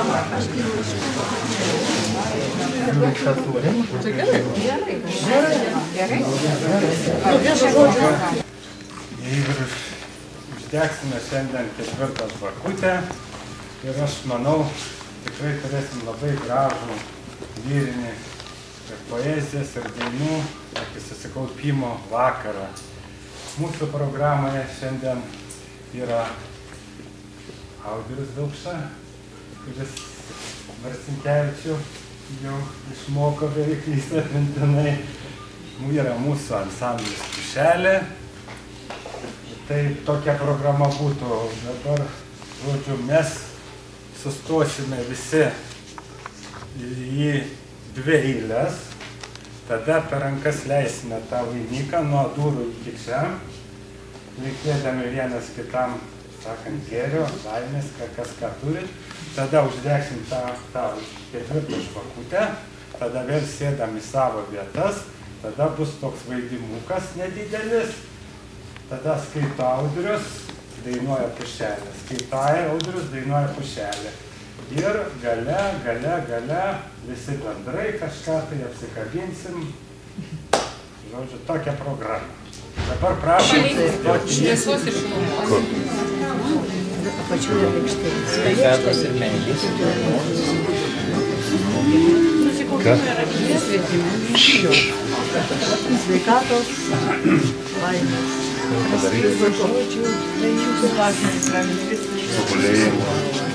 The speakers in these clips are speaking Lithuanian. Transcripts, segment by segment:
Uždegsime šiandien 4. žvakutę ir aš manau, tikrai turėsim labai gražų lyrinį ir poezijos ir dainų susikaupimo vakarą. Mūsų programoje šiandien yra Audrius Daukša, kuris Marcinkevičių jau išmoko beveik visą atmintinai. Yra mūsų ansamblis Pušelė. Tai tokia programa būtų. Dabar, žodžiu, mes sustosime visi į 2 eiles. Tada per rankas leisime tą vainiką nuo durų iki čia, linkėdami vienas kitam, sakant, gėrio, laimės, kas ką turi. Tada uždegsim tą 4. žvakutę, tada vėl sėdam į savo vietas, tada bus toks vaidimukas nedidelis, tada skaito Audrius, dainuoja Pušelė, skaito Audrius, dainuoja Pušelė. Ir gale visi bendrai kažką tai apsikabinsim. Žodžiu, tokia programa. Dabar prašom. Šviesos ir šilumos. Apačioje lėkštėje. Sveikatos ir meilės. Nusikaupime ramybės. Sveikatos, laimės. Žodžių, jūsų dvasinis ramybės. Tobulėjimo.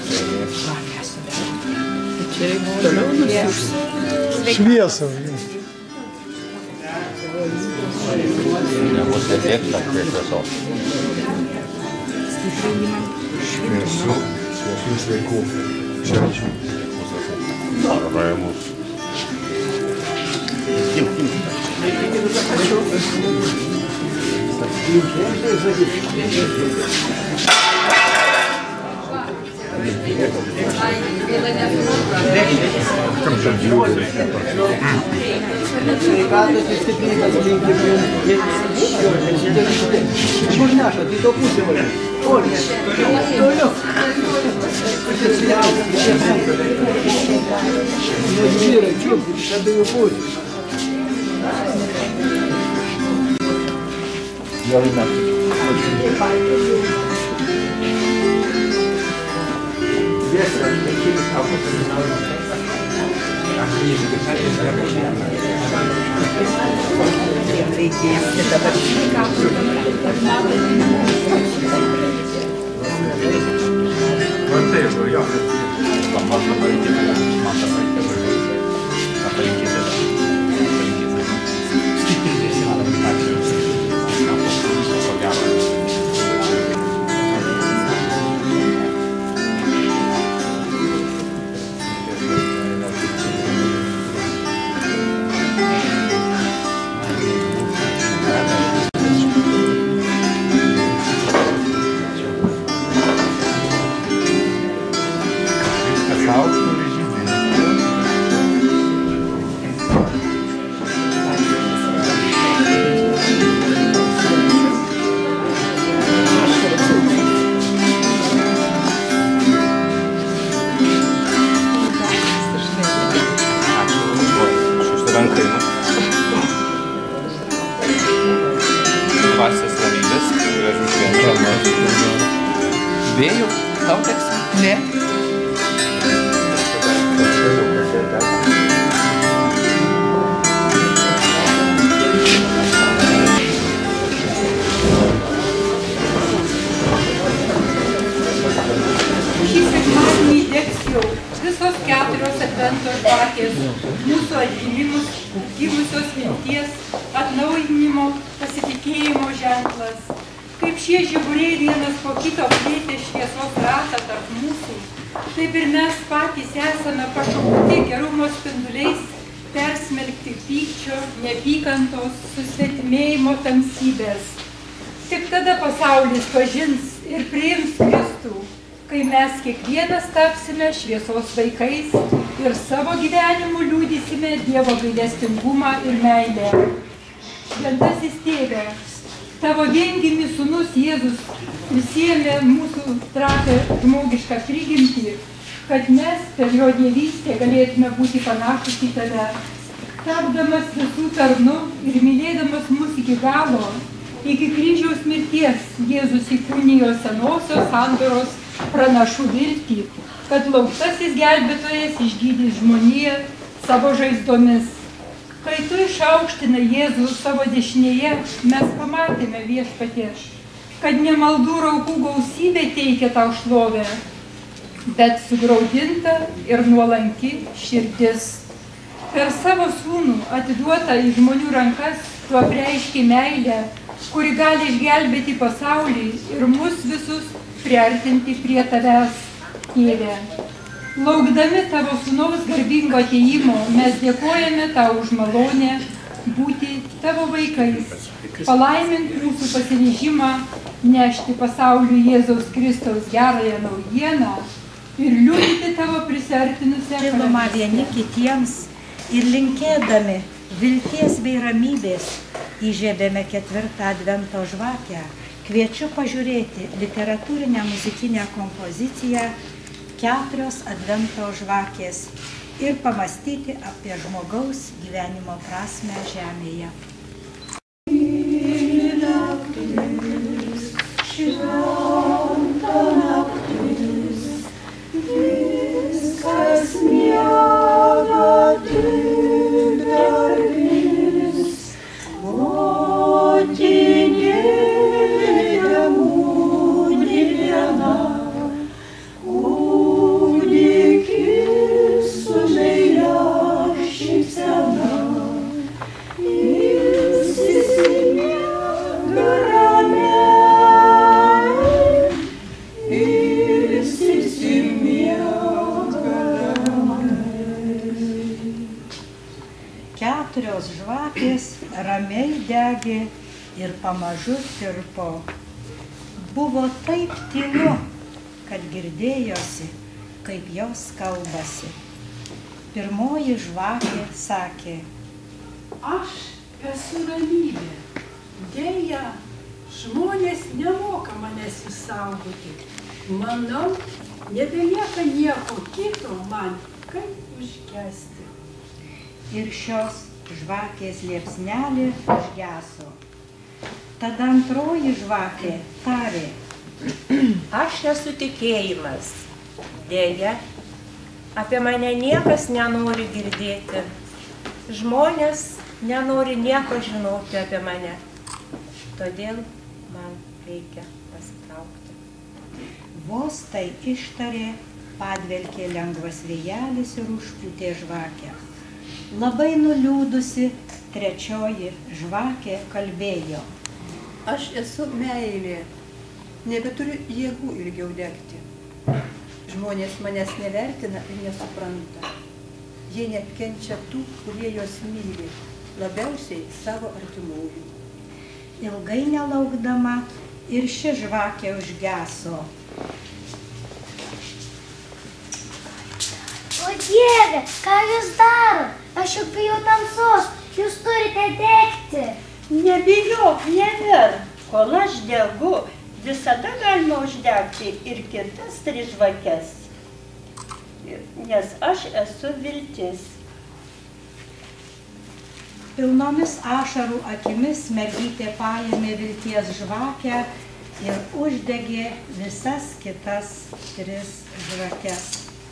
Toliau nusiuš. Šviesą. Nebus netekta prie šviesos. Šviesų sveikų. Švenčių. Ramus. Sveikatos ir stiprybės linkime. Kur neša, tai to pusė valia. Olė, toliau. Vyrai, čiūpų, iš abiejų pusių. Gerai metai. Dvasios ramybės, gražių švenčių. Vėjų, tau teks? Ne. Šį sekmadienį degs jau visos 4 advento žvakės, mūsų atgimimus, gimusios minties, atnaujinimo, pasitikėjimo ženklas. Kaip šie žiburiai vienas po kito plėtė šviesos ratą tarp mūsų, taip ir mes patys esame pašaukti gerumo spinduliais persmelkti pykčio, neapykantos, susvetimėjimo tamsybės. Tik tada pasaulis pažins ir priims Kristų, kai mes kiekvienas tapsime šviesos vaikais ir savo gyvenimu liūdysime Dievo gailestingumą ir meilę. Šventasis Tėve, Tavo viengimis sūnus Jėzus prisiėmė mūsų trapią žmogišką prigimtį kad mes per jo dievystę galėtume būti panašus į tave. Tapdamas visų tarnu ir mylėdamas mus iki galo, iki kryžiaus mirties, Jėzus įkūnijo senosios sandoros pranašų viltį, kad lauktasis gelbėtojas išgydys žmoniją savo žaizdomis. Kai tu išaukštinai Jėzų savo dešinėje, mes pamatėme Viešpatie, kad ne maldų raukų gausybė teikia tau šlovę, bet sugraudinta ir nuolanki širdis. Per savo sūnų atiduotą į žmonių rankas, tu apreiški meilę, kuri gali išgelbėti pasaulį ir mus visus priartinti prie tavęs, Tėve. Laukdami tavo sūnaus garbingo atėjimo, mes dėkojame tau už malonę būti tavo vaikais. Palaimink mūsų pasiryžimą nešti pasauliui Jėzaus Kristaus gerąją naujieną ir liudyti tavo prisiartinusią šilumą vieni kitiems ir linkėdami vilties bei ramybės įžiebėme 4. advento žvakę. Kviečiu pažiūrėti literatūrinę muzikinę kompoziciją 4 advento žvakės ir pamastyti apie žmogaus gyvenimo prasmę žemėje. Šventa naktis, viskas miega tik dar vis, motinėlė mūdi viena, kūdikis su meilia šypsena, jis įsimiega ramiai, jis įsimiega ramiai. 4 žvakės ramiai degė ir pamažu tirpo. Buvo taip tylu, kad girdėjosi, kaip jos kalbasi. Pirmoji žvakė sakė: Aš esu ramybė. Deja, žmonės nemoka manęs išsaugoti. Manau, nebelieka nieko kito man, kaip užkesti. Ir šios žvakės liepsnelė užgeso. Tada antroji žvakė tarė: Aš esu tikėjimas. Deja, apie mane niekas nenori girdėti. Žmonės nenori nieko žinoti apie mane. Todėl man reikia pasitraukti. Vos tai ištarė, padvelkė lengvas vėjelis ir užpūtė žvakę. Labai nuliūdusi, trečioji žvakė kalbėjo: Aš esu meilė. Nebeturiu jėgų ilgiau degti. Žmonės manęs nevertina ir nesupranta. Jie nekenčia tų, kurie jos myli, labiausiai savo artimųjų. Ilgai nelaukdama ir ši žvakė užgeso. O Dieve, ką jūs darot? Aš juk bijau tamsos, jūs turite degti. Nebijok, neverk, kol aš degu, visada galima uždegti ir kitas 3 žvakes, nes aš esu viltis. Pilnomis ašarų akimis mergytė paėmė vilties žvakę ir uždegė visas kitas 3 žvakes.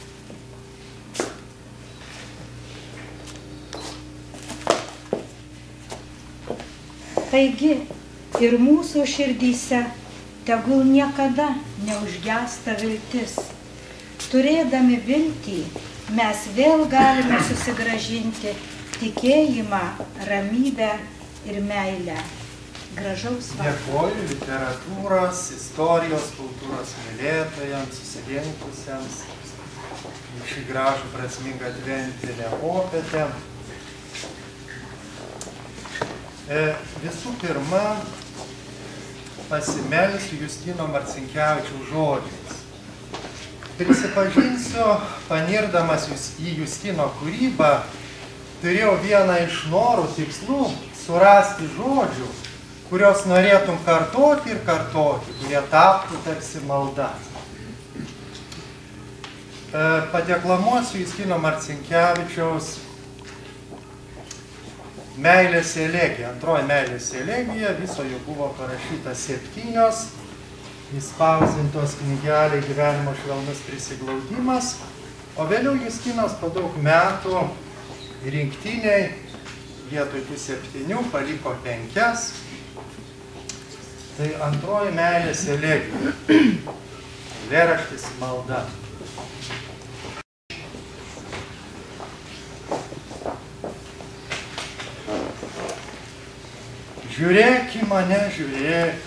Taigi ir mūsų širdyse tegul niekada neužgęsta viltis. Turėdami viltį, mes vėl galime susigrąžinti tikėjimą, ramybę ir meilę. Gražaus vakaro. Dėkoju literatūros, istorijos, kultūros mylėtojams, susirinkusiems į šį gražų prasmingą adventinę popietę. Visų pirma, pasimelsiu Justino Marcinkevičiaus žodžiais. Prisipažinsiu, panirdamas į Justino kūrybą, turėjau vieną iš norų, tikslų surasti žodžių, kurios norėtum kartoti ir kartoti, kurie taptų tarsi malda. padeklamuosiu Justino Marcinkevičiaus Meilės elegija. Antroji Meilės elegija, viso jų buvo parašyta 7, įspausdintos knygelė Gyvenimo švelnus prisiglaudimas, o vėliau Justinas po daug metų rinktiniai vietoj tų 7 paliko 5. Tai antroji Meilės elegija. Eilėraštis malda. Žiūrėk į mane, žiūrėk,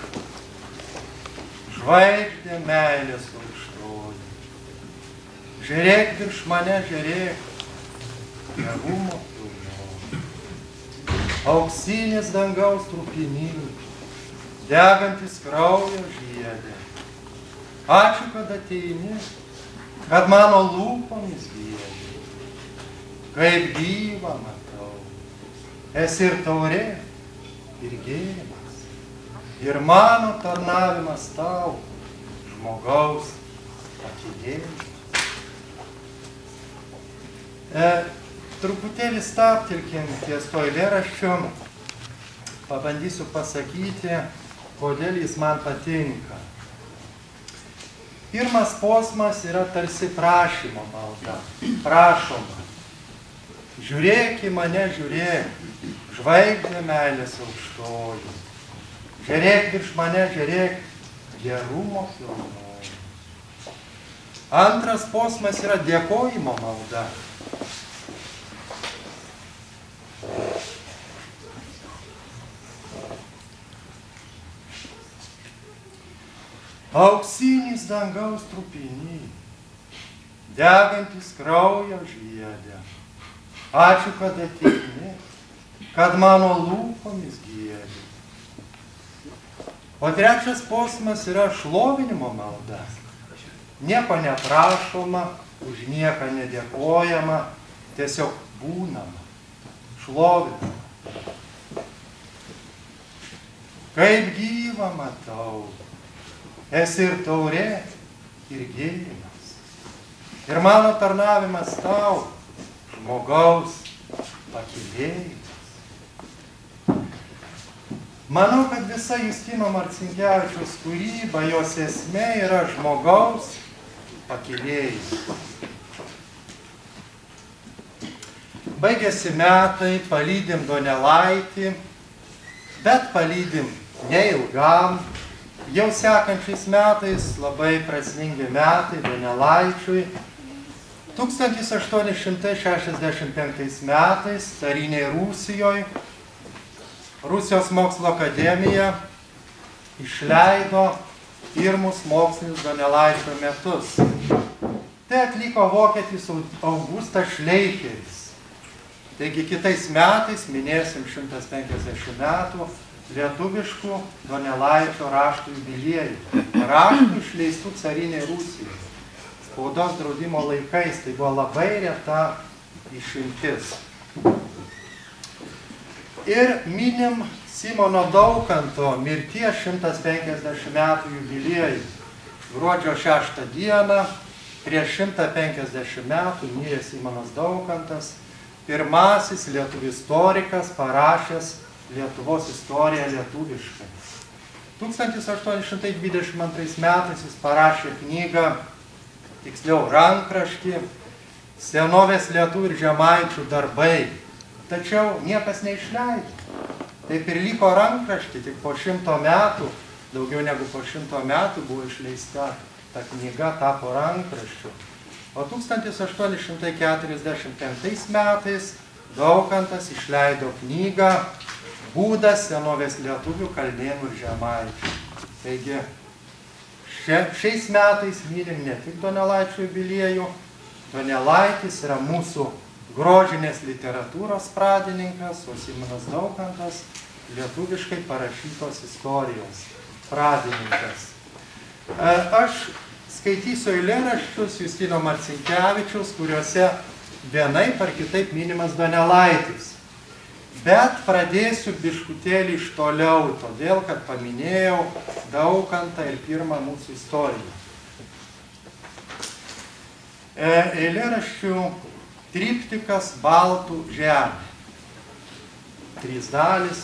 žvaigždė meilės aukštoji. Žiūrėk virš mane, žiūrėk, gerumo pilnoji. Auksinis dangaus trupinys, degantis kraujo žiedė. Ačiū, kad ateini, kad mano lūpomis giedi. Kaip gyva matau, esi ir taurė, ir gėrimas, ir mano tarnavimas tau, žmogaus atidėjimas. Truputėlį stabtelkim ties to eilėraščiu, pabandysiu pasakyti, kodėl jis man patinka. Pirmas posmas yra tarsi prašymo malda, prašoma. Žiūrėk į mane, žiūrėk, žvaigždė meilės aukštoji. Žiūrėk virš mane, žiūrėk, gerumo pilnoji. Antras posmas yra dėkojimo malda. Auksinis dangaus trupiny, degantis kraujo žiedė. Ačiū, kad ateini, kad mano lūpomis giedi. O trečias posmas yra šlovinimo malda. Nieko neprašoma, už nieką nedėkojama, tiesiog būnama, šlovinama. Kaip gyva matau, esi ir taurė, ir gėrimas. Ir mano tarnavimas tau, žmogaus pakylėjimas. Manau, kad visa Justino Marcinkevičiaus kūryba, jos esmė yra žmogaus pakylėjimas. Baigėsi metai, palydim Donelaitį, bet palydim neilgam. Jau sekančiais metais labai prasmingi metai Donelaičiui. 1865 metais carinėje Rusijoje Rusijos mokslo akademija išleido pirmus mokslinius Donelaičio metus. Tai atliko vokietis Augustas Šleicheris. Taigi kitais metais minėsim 150 metų lietuviškų Donelaičio raštų jubiliejų. Raštų išleistų carinėje Rusijoje. Spaudos draudimo laikais tai buvo labai reta išimtis. Ir minim Simono Daukanto mirties 150 metų jubiliejų. Gruodžio 6 dieną, prieš 150 metų mirė Simonas Daukantas, pirmasis lietuvių istorikas parašęs Lietuvos istoriją lietuviškai. 1822 metais jis parašė knygą, tiksliau rankraštį, Senovės lietuvių ir žemaičių darbai. Tačiau niekas neišleido. Taip ir liko rankraštį, tik po 100 metų, daugiau negu po 100 metų buvo išleista ta knyga, tapo rankraščiu. O 1845 metais Daukantas išleido knygą Būdas senovės lietuvių, kalnėnų ir žemaičių. Taigi, šiais metais minim ne tik Donelaičio jubiliejų, Donelaitis yra mūsų grožinės literatūros pradininkas, o Simonas Daukantas lietuviškai parašytos istorijos pradininkas. Aš skaitysiu eilėraščius Justino Marcinkevičiaus, kuriuose vienaip ar kitaip minimas Donelaitis. Bet pradėsiu biškutėlį iš toliau, todėl, kad paminėjau Daukantą ir pirmą mūsų istoriją. eilėraščių triptikas Baltų žemė. 3 dalys.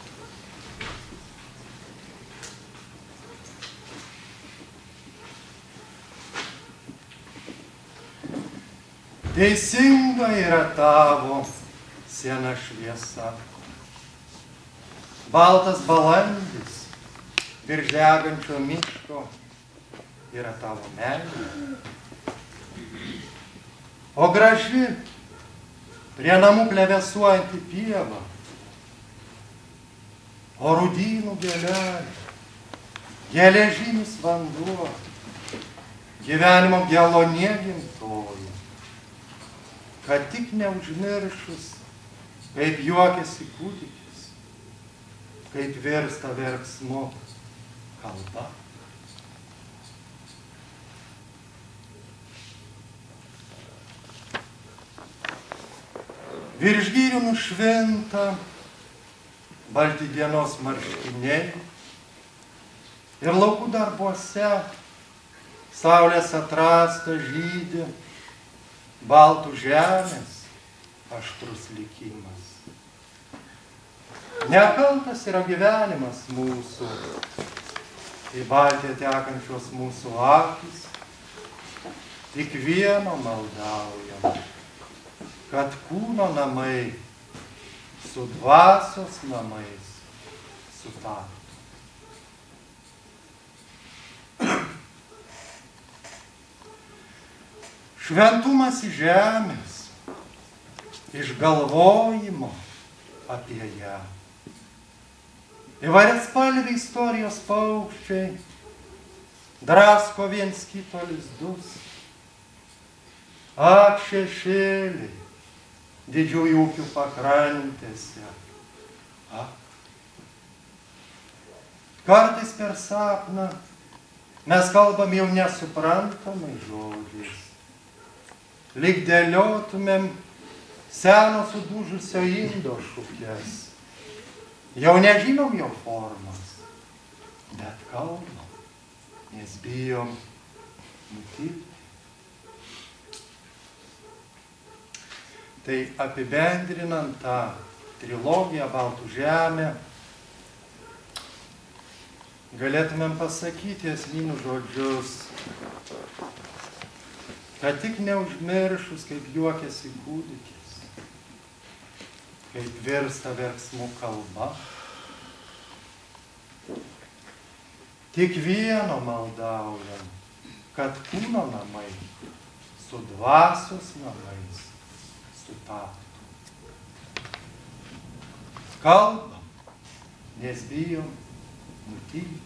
Teisinga yra tavo sena šviesa. Baltas balandis virš degančio miško yra tavo meilė. O graži prie namų plevėsuojanti pieva, o rudynų gėlelė, geležinis vanduo, gyvenimo gelonė gimtoji, kad tik neužmiršus, kaip juokiasi kūdikis, kaip virsta verksmu kalba. Virš gyrių nušvinta balti dienos marškiniai ir laukų darbuose saulės atrasta žydi Baltų žemės aštrus likimas. Nekaltas yra gyvenimas mūsų, į Baltiją tekančios mūsų akys, tik vieno maldaujam, kad kūno namai su dvasios namais sutaptų. Šventumas į žemės, išgalvojimo apie ją. Įvairiaspalviai istorijos paukščiai drasko viens kito lizdus. Ak, šešėliai didžiųjų upių pakrantėse. Kartais per sapną mes kalbam jau nesuprantamai žodžiais. Lyg dėliotumėm seno sudužusio indo šukes. Jau nežinom jo formas, bet kalbam, nes bijom nutilti. Tai apibendrinant tą trilogiją Baltų žemė, galėtumėm pasakyti esminius žodžius, kad tik neužmiršus, kaip juokiasi kūdikis, kaip virsta verksmų kalba, tik vieno maldaujam, kad kūno namai su dvasios namais sutaptų. Kalbam, nes bijom nutilti.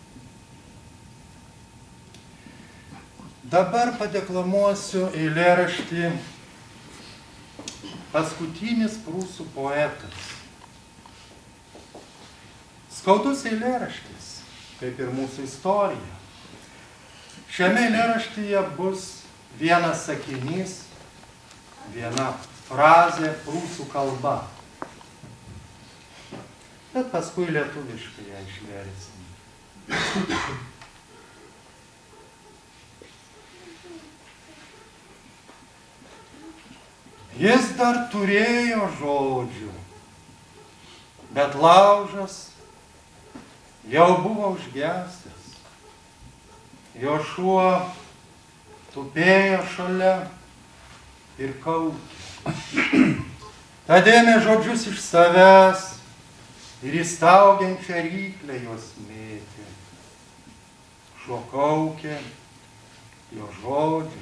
Dabar padeklamuosiu eilėraštį Paskutinis prūsų poetas. Skaudus eilėraštis, kaip ir mūsų istorija. Šiame eilėraštyje bus vienas sakinys, viena frazė prūsų kalba. Bet paskui lietuviškai ją išversim. Jis dar turėjo žodžių, bet laužas jau buvo užgesęs. Jo šuo tupėjo šalia ir kaukė. Tad ėmė žodžius iš savęs ir įstaugiančią ryklę jos mėtė. Šuo kaukė jo žodžiais.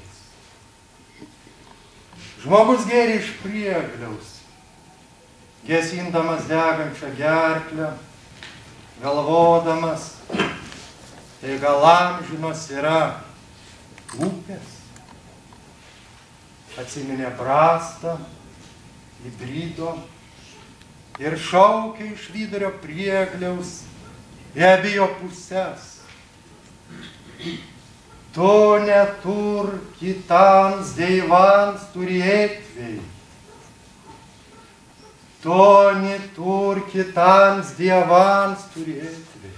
Žmogus gėrė iš priegliaus, gesindamas degančią gerklę, galvodamas, tai gal amžinos yra upės. Atsiminė brastą, įbrido ir šaukė iš vidurio priegliaus į abijo puses. Tu netur kitans deivans turėtvei. Tu netur kitans dievans turėtvei.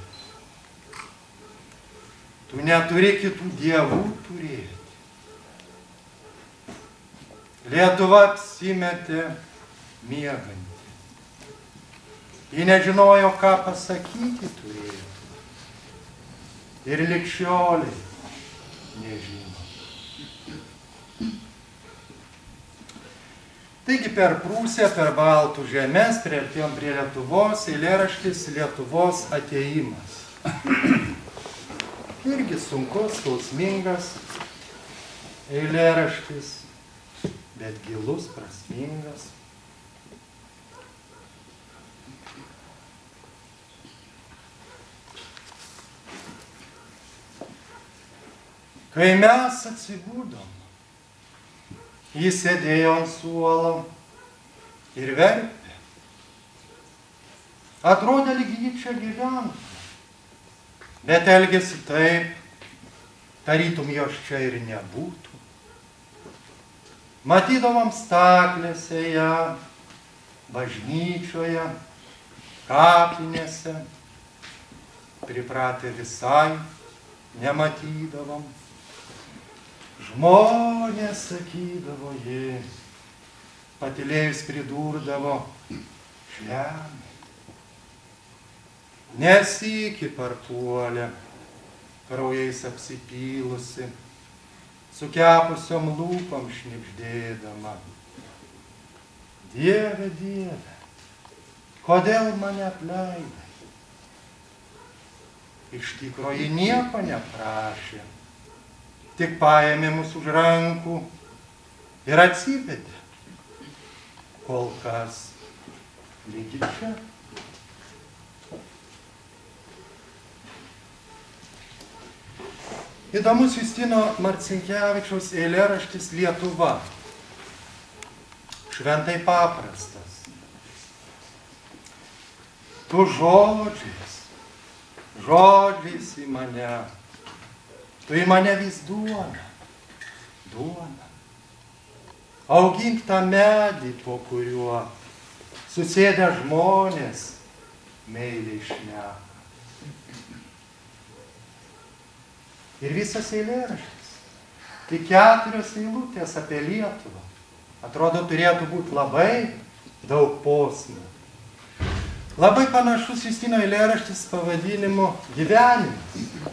Tu neturi kitų dievų turėti. Lietuva apsimetė mieganti. Ji nežinojo, ką pasakyti turėjo. Ir lig šiolei nežino. Taigi per Prūsiją, per Baltų žemės, priartėjom prie Lietuvos, eilėraštis Lietuvos atėjimas. Irgi sunkus, skausmingas eilėraštis, bet gilus, prasmingas. Kai mes atsigūdom, jis sėdėjo ant suolo ir verpė. Atrodė, lyg ji čia gyventų, bet elgėsi taip, tarytum jos čia ir nebūtų. Matydavom staklėse ją, bažnyčioje, kapinėse, pripratę visai nematydavom. Žmonės, sakydavo ji, patylėjus pridurdavo, žemė. Nesykį parpuolė, kraujais apsipylusi, su kepusiom lūpom šnibždėdama. Dieve, Dieve, kodėl mane apleidai? Iš tikro ji nieko neprašė. Tik paėmė mus už rankų ir atsivedė. Kol kas lygi čia. Įdomus Justino Marcinkevičiaus eilėraštis Lietuva. Šventai paprastas. Tu žodžiais į mane. Tu į mane vis duona. Augink tą medį, po kuriuo susėdę žmonės meiliai šneka. Ir visas eilėraštis, tik 4 eilutės apie Lietuvą. Atrodo, turėtų būti labai daug posmų. Labai panašus Justino eilėraštis pavadinimu Gyvenimas.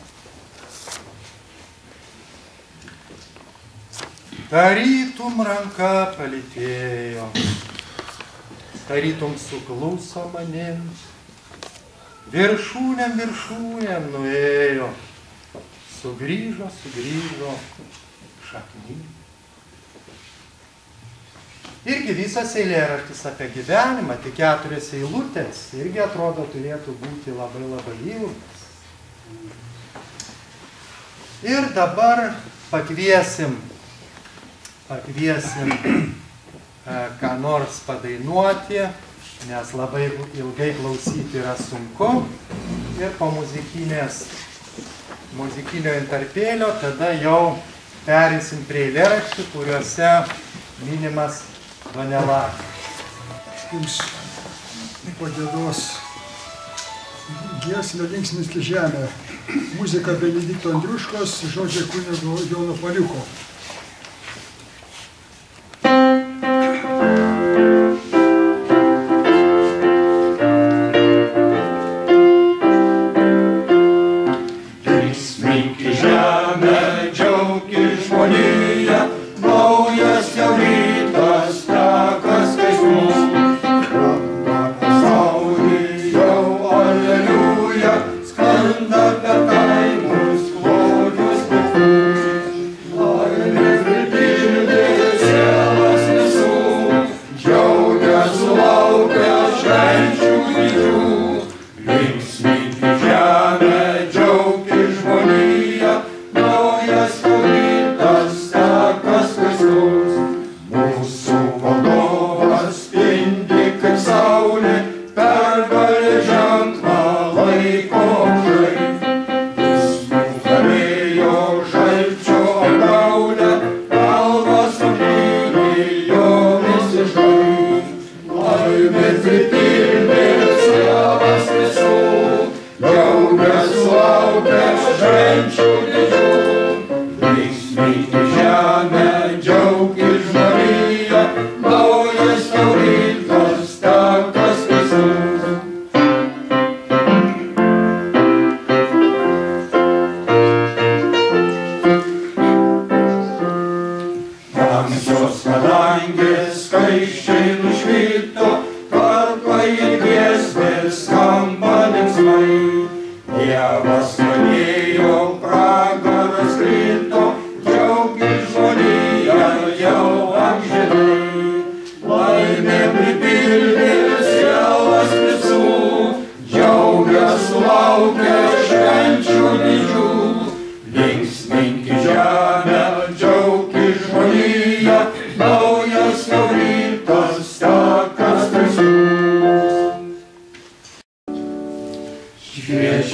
Tarytum ranka palytėjo, tarytum sukluso manim, viršūnėm nuėjo, sugrįžo šaknim. Irgi visas eilėraštis apie gyvenimą, tik 4 eilutės, irgi atrodo turėtų būti labai ilgas. Ir dabar pakviesim ką nors padainuoti, nes labai ilgai klausyti yra sunku. Ir po muzikinio intarpėlio tada jau perėsim prie eilėraščių, kuriuose minimas Donelaitis. Jums pagiedos giesmę Linksnis žemė. Muzika Benedikto Andriuškos, žodžiai kunigo Jono Paliuko. Linksmink žemę, džiaukis žmonija.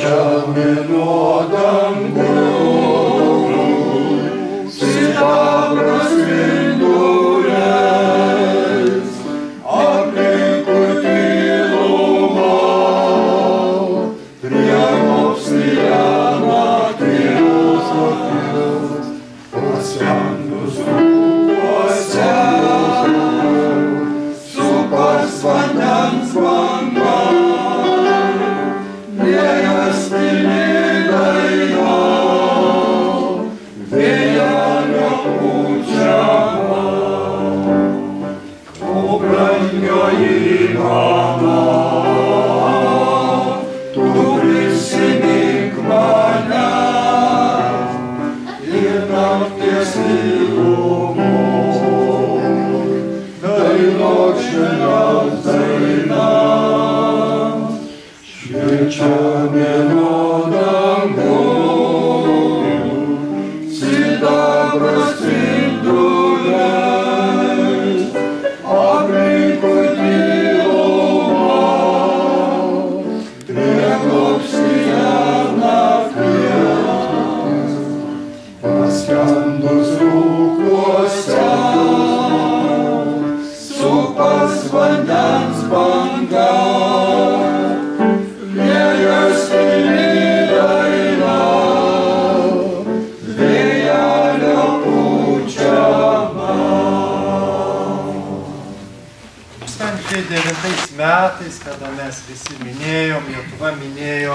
Metais, kada mes visi minėjom, Lietuva minėjo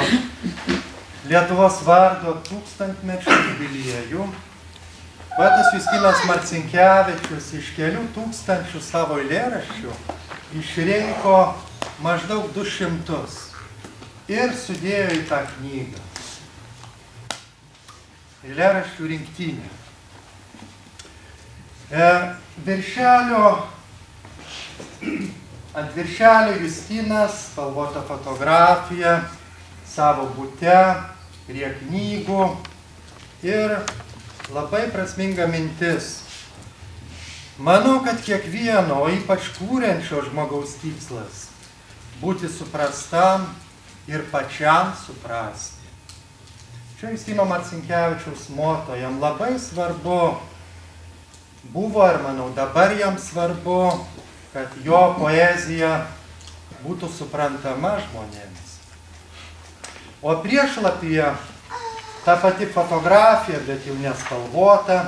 Lietuvos vardo 1000-mečio jubiliejų, poetas Justinas Marcinkevičius iš kelių tūkstančių savo eilėraščių išrinko maždaug 200 ir sudėjo į tą knygą. Eilėraščių rinktinė. Ant viršelio Justinas, spalvota fotografija, savo bute, prie knygų ir labai prasminga mintis. Manau, kad kiekvieno, o ypač kūrenčio žmogaus tikslas – būti suprastam ir pačiam suprasti. Čia Justino Marcinkevičiaus moto, jam labai svarbu buvo ir manau dabar jam svarbu, kad jo poezija būtų suprantama žmonėms. O priešlapyje ta pati fotografija, bet jau nespalvota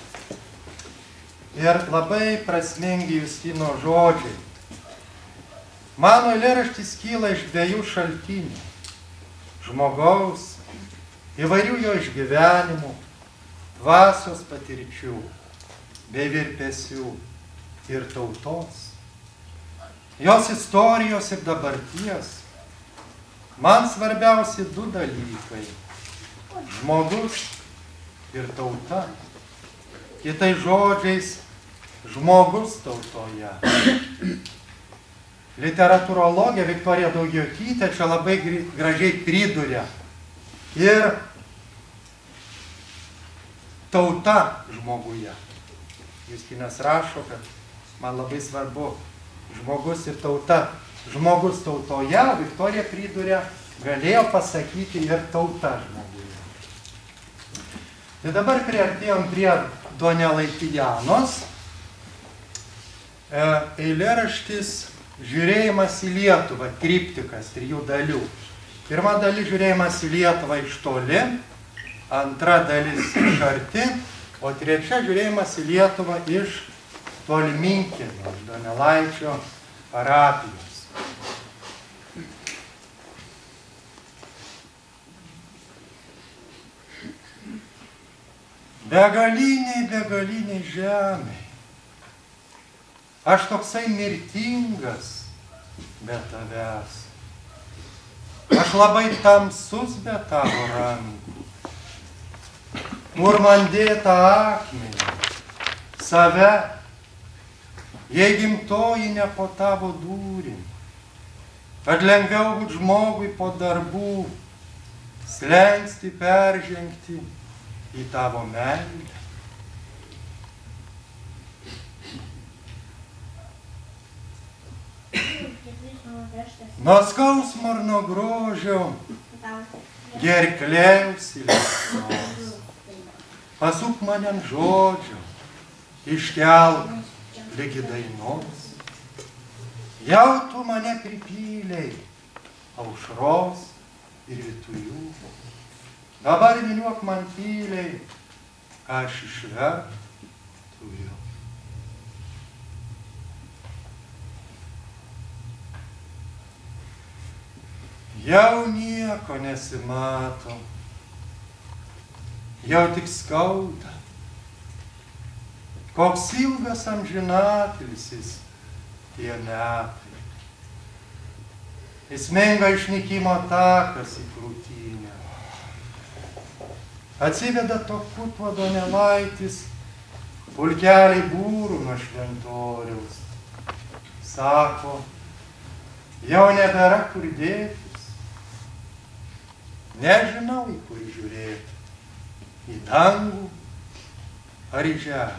ir labai prasmingi Justino žodžiai. Mano eilėraštis kyla iš 2 šaltinių – žmogaus, įvairių jo išgyvenimų, dvasios patirčių, bei virpesių ir tautos. Jos istorijos ir dabarties man svarbiausi 2 dalykai – žmogus ir tauta. Kitais žodžiais – žmogus tautoje. Literatūrologė Viktorija Daujotytė čia labai gražiai priduria ir tauta žmoguje. Justinas rašo, kad man labai svarbu žmogus ir tauta. Žmogus tautoje, Viktorija priduria, galėjo pasakyti ir tauta žmoguje. Tai dabar priartėjom prie Donelaitijanos. Eilėraštis Žiūrėjimas į Lietuvą, triptikas 3 dalių. Pirma dalis Žiūrėjimas į Lietuvą iš toli, antra dalis iš arti, o trečia Žiūrėjimas į Lietuvą iš Tolminkiemio, iš Donelaičio parapijos. Begaliniai žemei. Aš toksai mirtingas be tavęs. Aš labai tamsus be tavo rankų. Kur man dėta akmenį, save, jei gimtoji ne po tavo dūrim, kad lengviau būt žmogui po darbų, slengsti peržengti į tavo meilę. Nuo skausmo ir nuo grožio gerklėjaus įlėsos. Pasuk mane ant žodžio, iškelk lygi dainos. Jau tu mane pripylei aušros ir vyturių. Dabar vyniuok man tyliai, ką aš išvert turiu. Jau nieko nesimato, jau tik skauda. Koks ilgas amžinatilsis tie metai. Įsminga išnykimo takas į krūtinę. Atsiveda tokuto Donelaitis pulkelį būrų nuo Šventoriaus. Sako, jau nebėra kur dėtis. Nežinau, į kur žiūrėti. Į dangų ar į žemę.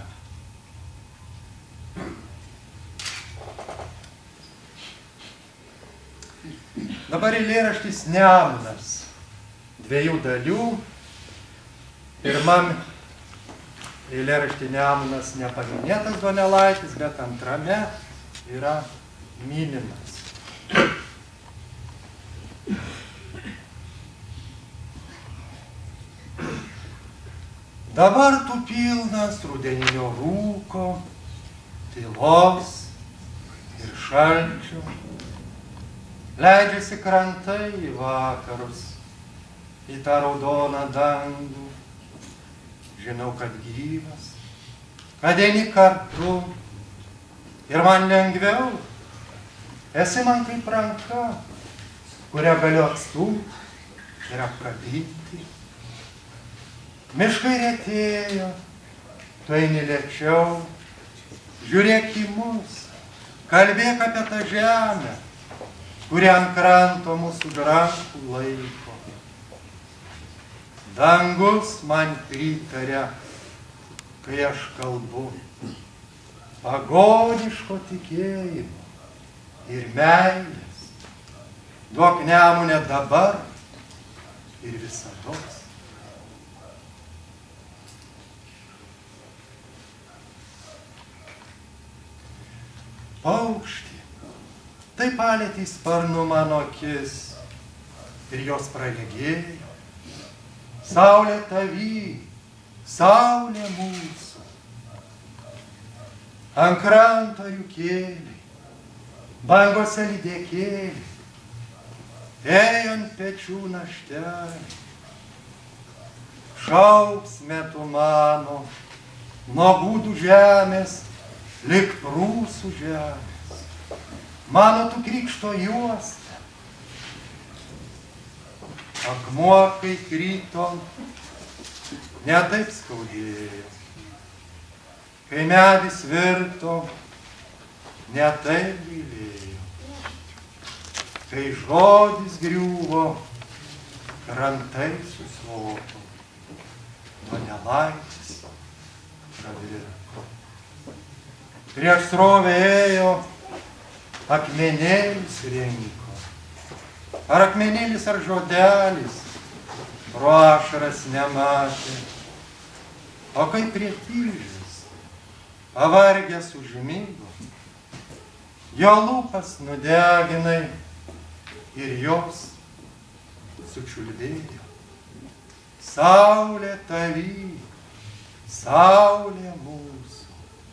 Dabar eilėraštis Nemunas. 2 dalių. Pirmam eilėraštį Nemunas nepaminėtas Donelaitis, bet antrame yra minimas. Dabar tu pilnas rudeninio rūko, tylos ir šalčio. Leidžiasi krantai į vakarus, į tą raudoną dangų. Žinau, kad gyvas, kad eini kartu ir man lengviau. Esi man kaip ranka, kurią galiu atstumti ir apkabinti. Miškai retėjo, tu eini lėčiau, žiūrėk į mus, kalbėk apie tą žemę, kuri ant kranto mūsų rankų laiko. Dangus man pritaria, kai aš kalbu, pagoniško tikėjimo ir meilės. Duok Nemune dabar ir visados. Paukštį, tai palėtė sparnu mano akis ir jos praregėjo. Saulė tavy, saulė mūsų. Ant kranto jukėliai, bangose lydekėliai, ėjo ant pečių naštelį. Šauksme tu mano, nuo būdų žemės, lik prūsų žemės. Mano tu krikšto juosta. Akmuo, kai krito, ne taip skaudėjo. Kai medis virto, ne taip gailėjo. Kai žodis griuvo, krantai suslopo. Donelaitis pravirko. Prieš srovę ėjo, akmenėlis rinko. Ar akmenėlis ar žodelis, pro ašaras nematė. O kai prie tilžės, pavargęs užmigo, jo lūpas nudeginai ir jos sučiulbėjo. Saulė tavy, saulė mūsų.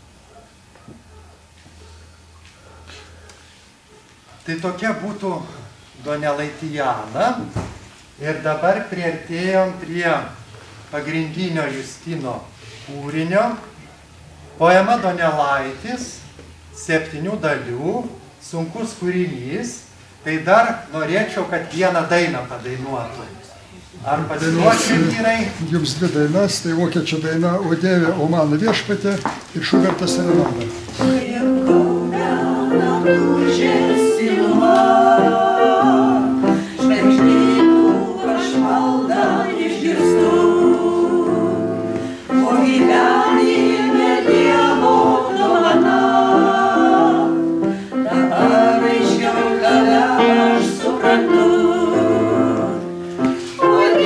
Tai tokia būtų Donelaitiana. Ir dabar priartėjom prie pagrindinio Justino kūrinio. Poema Donelaitis, 7 dalių, sunkus kūrinys. Tai dar norėčiau, kad vieną dainą padainuotų. Ar pasiruošę vyrai? Jums 2 dainas, tai vokiečių daina O Dieve, o mano viešpatie ir Šubertas serenada. O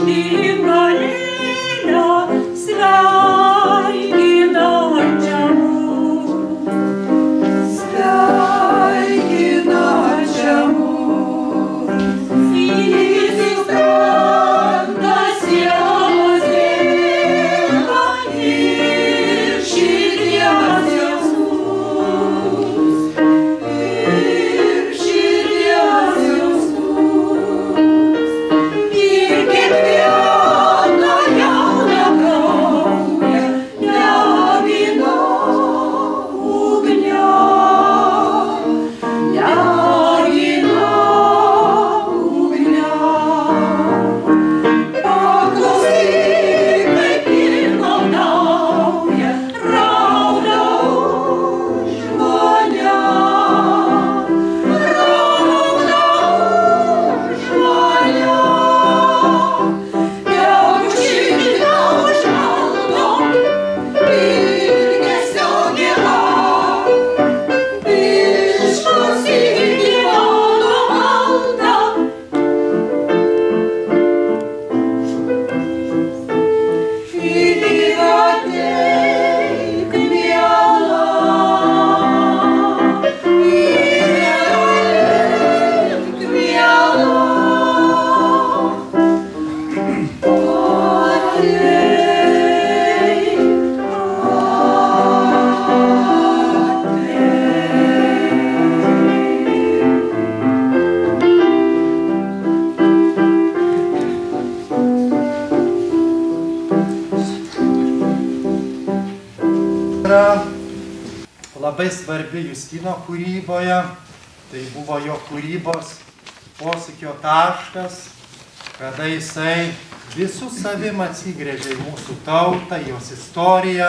Labai svarbi Justino kūryboje, tai buvo jo kūrybos posūkio taškas, kada jisai visų savim atsigrėžė į mūsų tautą, jos istoriją,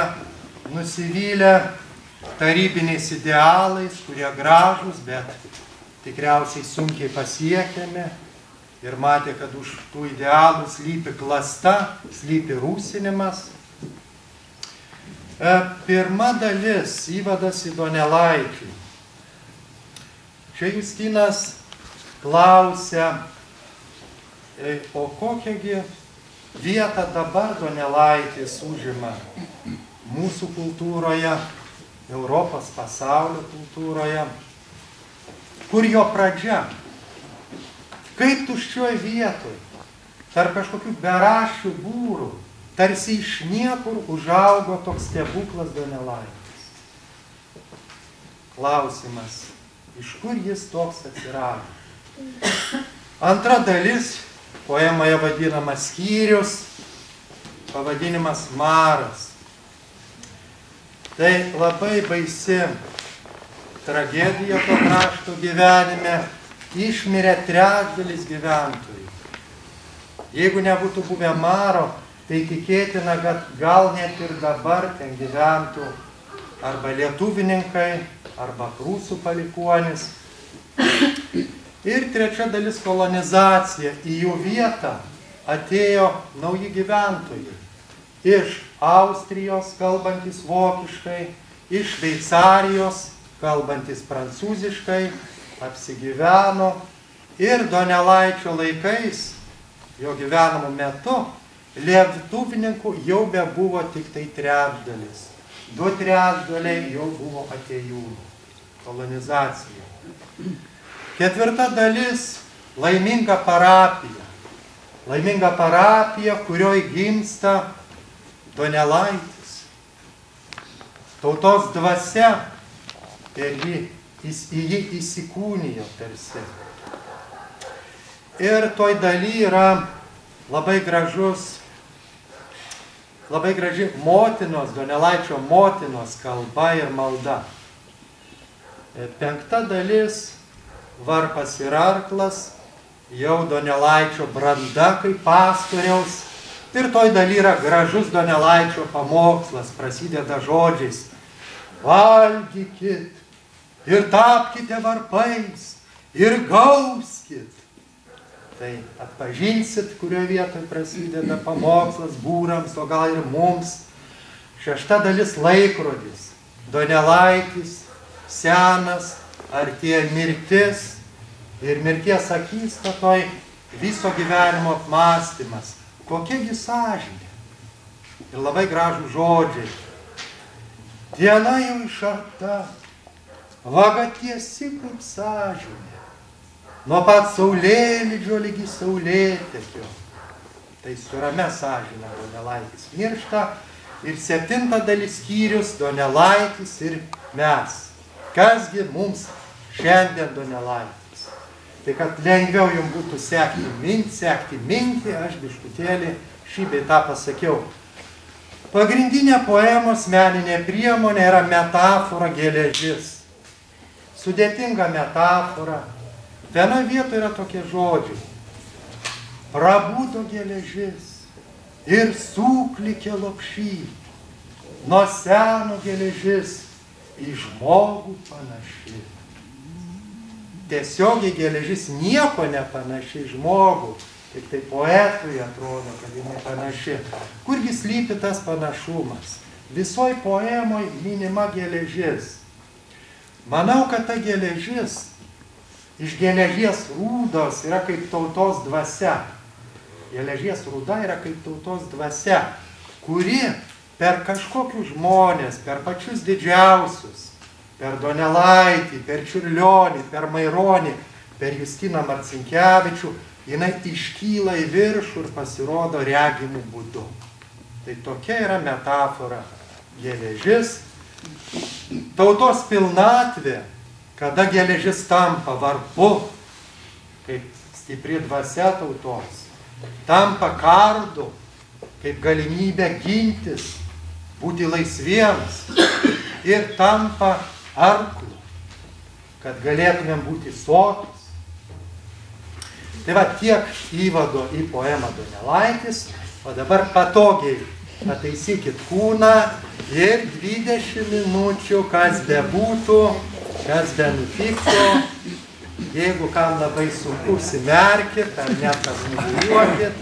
nusivylė tarybiniais idealais, kurie gražūs, bet tikriausiai sunkiai pasiekiami, ir matė, kad už tų idealų slypi klasta, slypi rūsinimas. Pirma dalis – įvadas į Donelaičių. Čia Justinas klausia, o kokiagi vietą dabar Donelaitis užima mūsų kultūroje, Europos pasaulio kultūroje, kur jo pradžia, kaip tuščioj vietoj, tarp kažkokių beraščių būrų, tarsi iš niekur užaugo toks stebuklas Donelaitis. Klausimas, iš kur jis toks atsirado? Antra dalis, poemoje vadinamas skyrius, pavadinimas Maras. Tai labai baisi tragedija to krašto gyvenime, išmirė trečdalis gyventojų. Jeigu nebūtų buvę Maro, tai tikėtina, kad gal net ir dabar ten gyventų arba lietuvininkai, arba prūsų palikuonis. Ir trečia dalis kolonizacija. Į jų vietą atėjo nauji gyventojai. Iš Austrijos kalbantis vokiškai, iš Šveicarijos kalbantis prancūziškai, apsigyveno. Ir Donelaičio laikais, jo gyvenimo metu, lietuvininkų jau bebuvo tik tai trečdalis. 2/3 jau buvo atėjūnų. Kolonizacija. Ketvirta dalis – laiminga parapija. Laiminga parapija, kurioj gimsta Donelaitis. Tautos dvasia ir į jį įsikūnijo tarsi. Ir toj daly yra labai graži motinos, Donelaičio motinos kalba ir malda. Penkta dalis – varpas ir arklas, jau Donelaičio branda kaip pastoriaus. Ir toj daly yra gražus Donelaičio pamokslas, prasideda žodžiais: valgykit ir tapkite varpais ir gauskit. Tai atpažinsit, kurioje vietoje prasideda pamokslas būrams, o gal ir mums. Šešta dalis – laikrodis. Donelaitis, senas, artėja mirtis ir mirties akistatoj viso gyvenimo apmąstymas. kokiagi sąžinė. Ir labai gražų žodžiai. Diena jau išarta, vaga tiesi kaip sąžinė. Nuo pat saulėlydžio lygi saulėtekio. Tai su ramia sąžine Donelaitis miršta. Ir 7 dalis skyrius Donelaitis ir mes. Kasgi mums šiandien Donelaitis? Tai kad lengviau jums būtų sekti mintį, aš biškutėlį šį bei tą pasakiau. Pagrindinė poemos meninė priemonė yra metafora geležis. Sudėtinga metafora. Vienoje vietoje yra tokie žodžiai. Prabudo geležis ir suklikė lopšy. Nuo seno geležis į žmogų panaši. Tiesiogiai geležis nieko nepanaši į žmogų. Tik tai poetui atrodo, kad jinai panaši. Kurgi slypi tas panašumas? Visoj poemoj minima geležis. Manau, kad ta geležis iš geležies rūdos yra kaip tautos dvasia. Geležies rūda yra kaip tautos dvasia, kuri per kažkokius žmonės, per pačius didžiausius, per Donelaitį, per Čiurlionį, per Maironį, per Justiną Marcinkevičių, jinai iškyla į viršų ir pasirodo regimų būdu. Tai tokia yra metafora. Geležis, tautos pilnatvė, kada geležis tampa varpu, kaip stipri dvasia tautos, tampa kardu, kaip galimybė gintis, būti laisviems, ir tampa arklu, kad galėtumėm būti sotus. Tai va tiek įvado į poemą Donelaitis, o dabar patogiai pataisykit kūną ir 20 minučių, kas bebūtų, kas benutiktų. Jeigu kam labai sunku, užsimerkit ar net pasmuliuokit,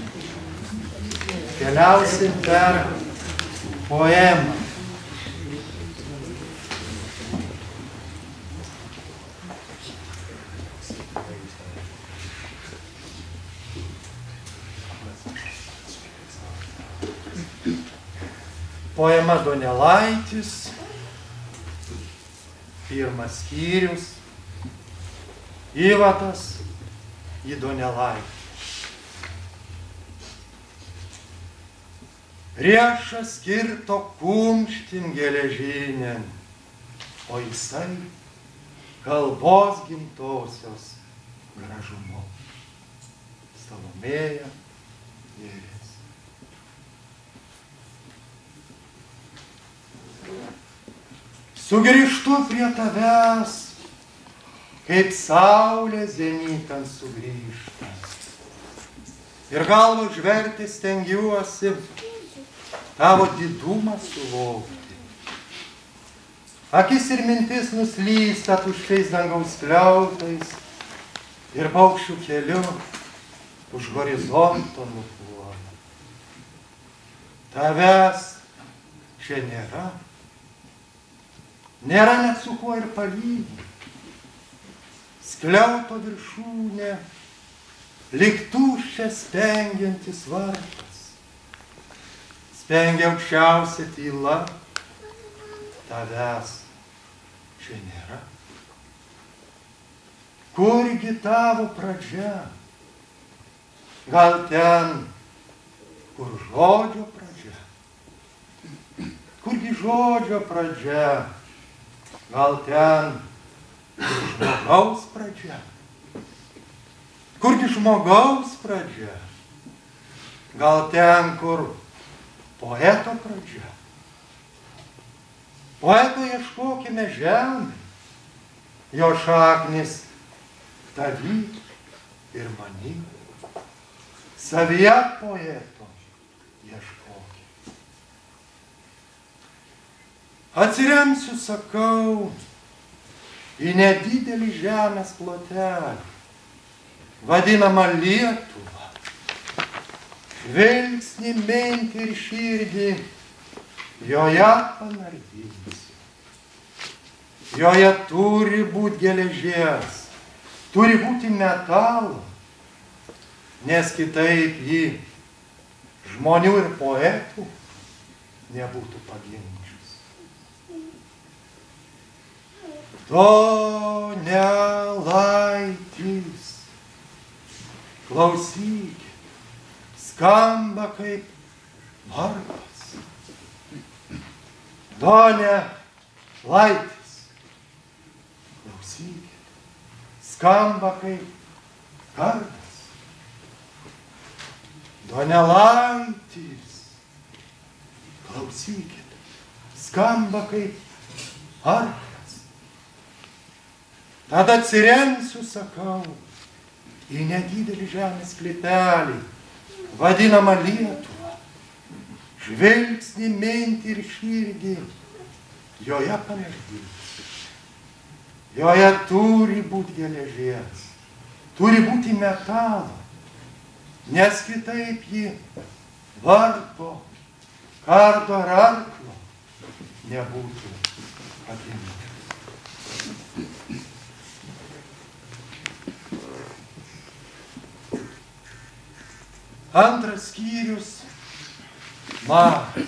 keliausim per poemą. Poema Donelaitis, 1 skyrius, įvadas į Donelaitį. Riešas kirto kumštin geležinėn, o jisai kalbos gimtosios gražumu. Salomėja Nėris. Sugrįžtu prie tavęs, kaip saulė zenitan sugrįžta. Ir galvą žverti stengiuosi tavo didumą suvokti. Akis ir mintis nuslysta tuščiais dangaus skliautais ir paukščių keliu už horizonto nupuola. Tavęs čia nėra. Nėra net su kuo ir palyginti. Skliauto viršūnė, lyg tuščias spengiantis varpas. Spengia aukščiausia tyla, tavęs čia nėra. Kurgi tavo pradžia? Gal ten, kur žodžio pradžia? Kurgi žodžio pradžia? Gal ten, kur žmogaus pradžia? Kurgi žmogaus pradžia? Gal ten, kur poeto pradžia? Poeto ieškokime žemė, jo šaknis tavy ir many. Savyje poeto ieškokime. Atsiremsiu, sakau, į nedidelį žemės plotelį, vadinamą Lietuvą. Žvilgsnį, mintį ir širdį joje panardinsiu. Joje turi būti geležies, turi būti metalo, nes kitaip ji žmonių ir poetų nebūtų pagimdžius. Donelaitis, klausykit, skamba kaip varpas. Donelaitis, klausykit, skamba kaip kardas. Donelaitis, klausykit, skamba kaip arklės. Tada atsiremsiu, sakau, į nedidelį žemės klipelį, vadinamą Lietuvą. Žvilgsnį, mintį ir širdį joje pamiršdysiu. Joje turi būti geležies, turi būti metalo, nes kitaip ji varpo, kardo ar arklo nebūtų atgimta. Antras skyrius – Maras.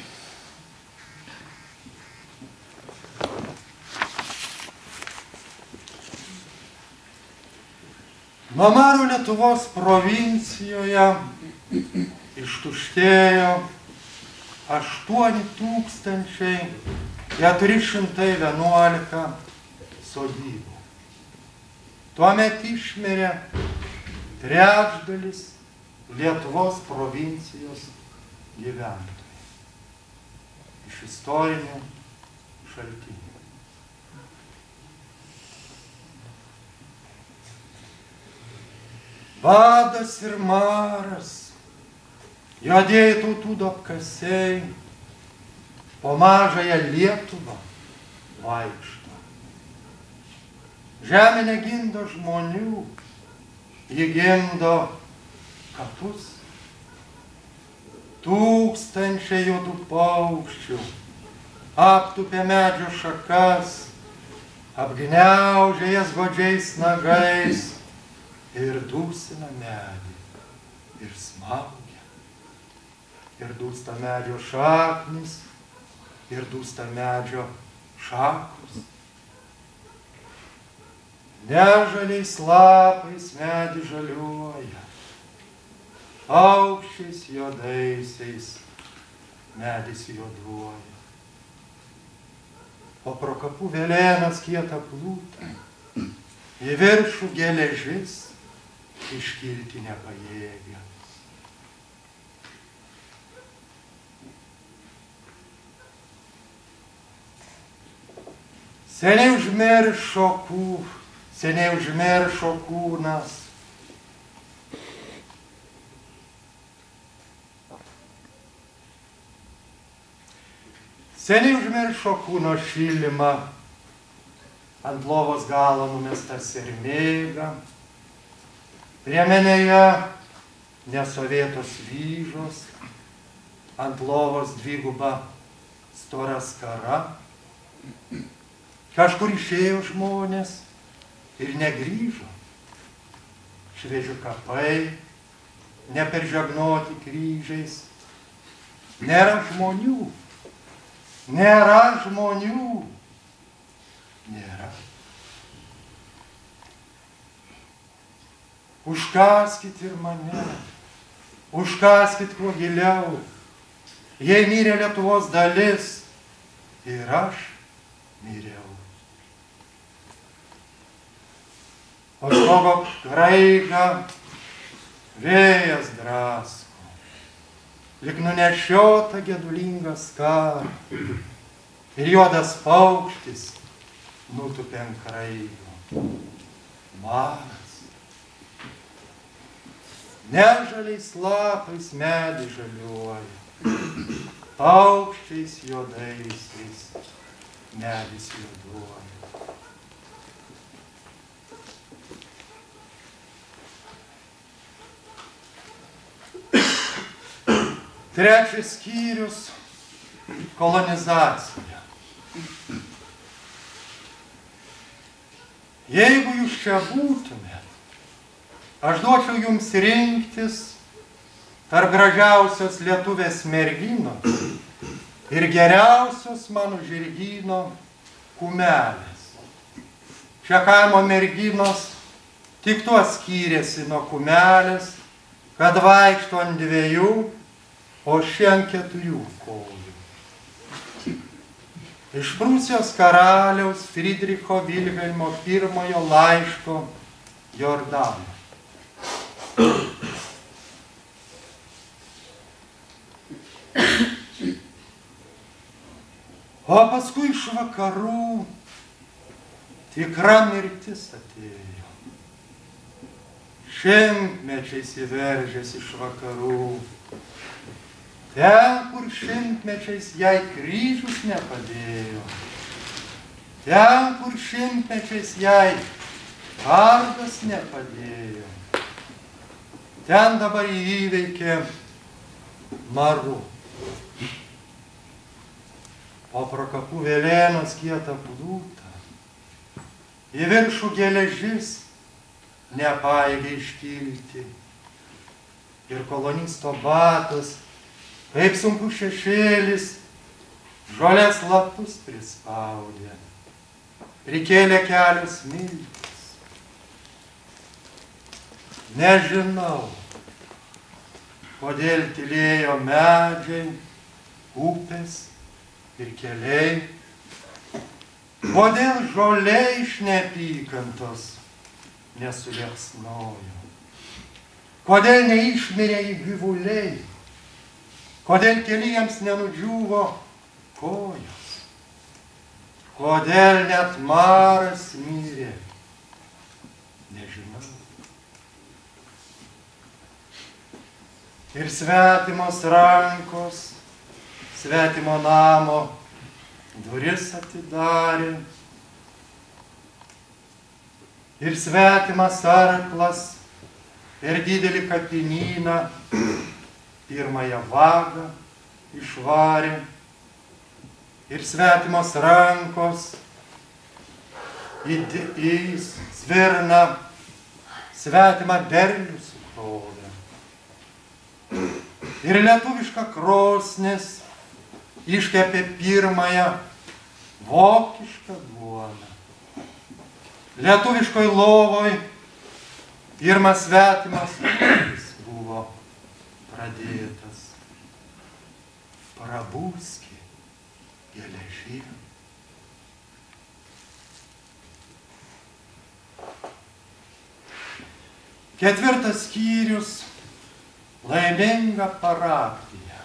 Nuo Maro Lietuvos provincijoje ištuštėjo 8411 sodybų. Tuomet išmirė trečdalis Lietuvos provincijos gyventojai. Iš istorinių šaltinių. Badas ir maras, juodieji tautų duobkasiai, po mažąją Lietuvą vaikšto. Žemė negindo žmonių, ji gindo kapus. Tūkstančiai juodų paukščių aptupė medžio šakas, apgniaužė jas godžiais nagais ir dūsina medį, ir smaugia. Ir dūsta medžio šaknis, ir dūsta medžio šakos. Nežaliais lapais medį žaliuoja, aukščiais juodaisiais medis juoduoja. O pro kapų velėnas kietą plūtą, į viršų geležis iškilti nepajėgia. Seniai užmiršo kūnas. Seniai užmiršo kūno šilimą, ant lovos galo numesta sermėga, priemenėje nesovėtos vyžos, ant lovos dviguba stora skara. Kažkur išėjo žmonės ir negrįžo. Švieži kapai, neperžegnoti kryžiais. Nėra žmonių. Nėra žmonių. Nėra. Užkaskit ir mane. Užkaskit kuo giliau. Jei mirė Lietuvos dalis, ir aš miriau. O stogo kraigą vėjas drasko, lyg nunešiota gedulingą skarą, ir juodas paukštis nutupė ant kraigo. Maras. Nežaliais lapais medį žaliuoja, paukščiais juodaisiais medis juoduoja. Trečias skyrius – kolonizacija. Jeigu jūs čia būtumėt, aš duočiau jums rinktis tarp gražiausios lietuvės merginos ir geriausios mano žirgyno kumelės. Čia kaimo merginos tik tuo skyrėsi nuo kumelės, kad vaikšto ant 2, o ši ant 4 kojų. Iš Prūsijos karaliaus Friedricho Vilhelmo I laiško Jordanui. O paskui iš vakarų tikra mirtis atėjo. Šimtmečiais įveržės iš vakarų. Ten, kur šimtmečiais jai kryžius nepadėjo. Ten, kur šimtmečiais jai kardas nepadėjo. Ten dabar įveikė maru. O pro kapų vėlėnos kietą plūtą, į viršų geležis nepaėgė iškilti. Ir kolonisto batas, kaip sunku šešėlis, žolės lapus prispaudė, prikėlė kelios miltis. Nežinau, kodėl tylėjo medžiai, upės ir keliai, kodėl žolė iš neapykantos nesuliepsnojo, kodėl neišmirė į gyvuliai, kodėl keliems nenudžiūvo kojos, kodėl net maras mirė, nežinau. Ir svetimos rankos svetimo namo duris atidarė, ir svetimas arklas per didelį kapinyną pirmąją vagą išvarė, ir svetimos rankos į svirną svetimą derlių sukrovė. Ir lietuviška krosnis iškepė pirmąją vokišką duoną. Lietuviškoj lovoj pirmas svetimas ūkis buvo pradėtas. Prabuski geležį. Ketvirtas skyrius – laiminga parapija.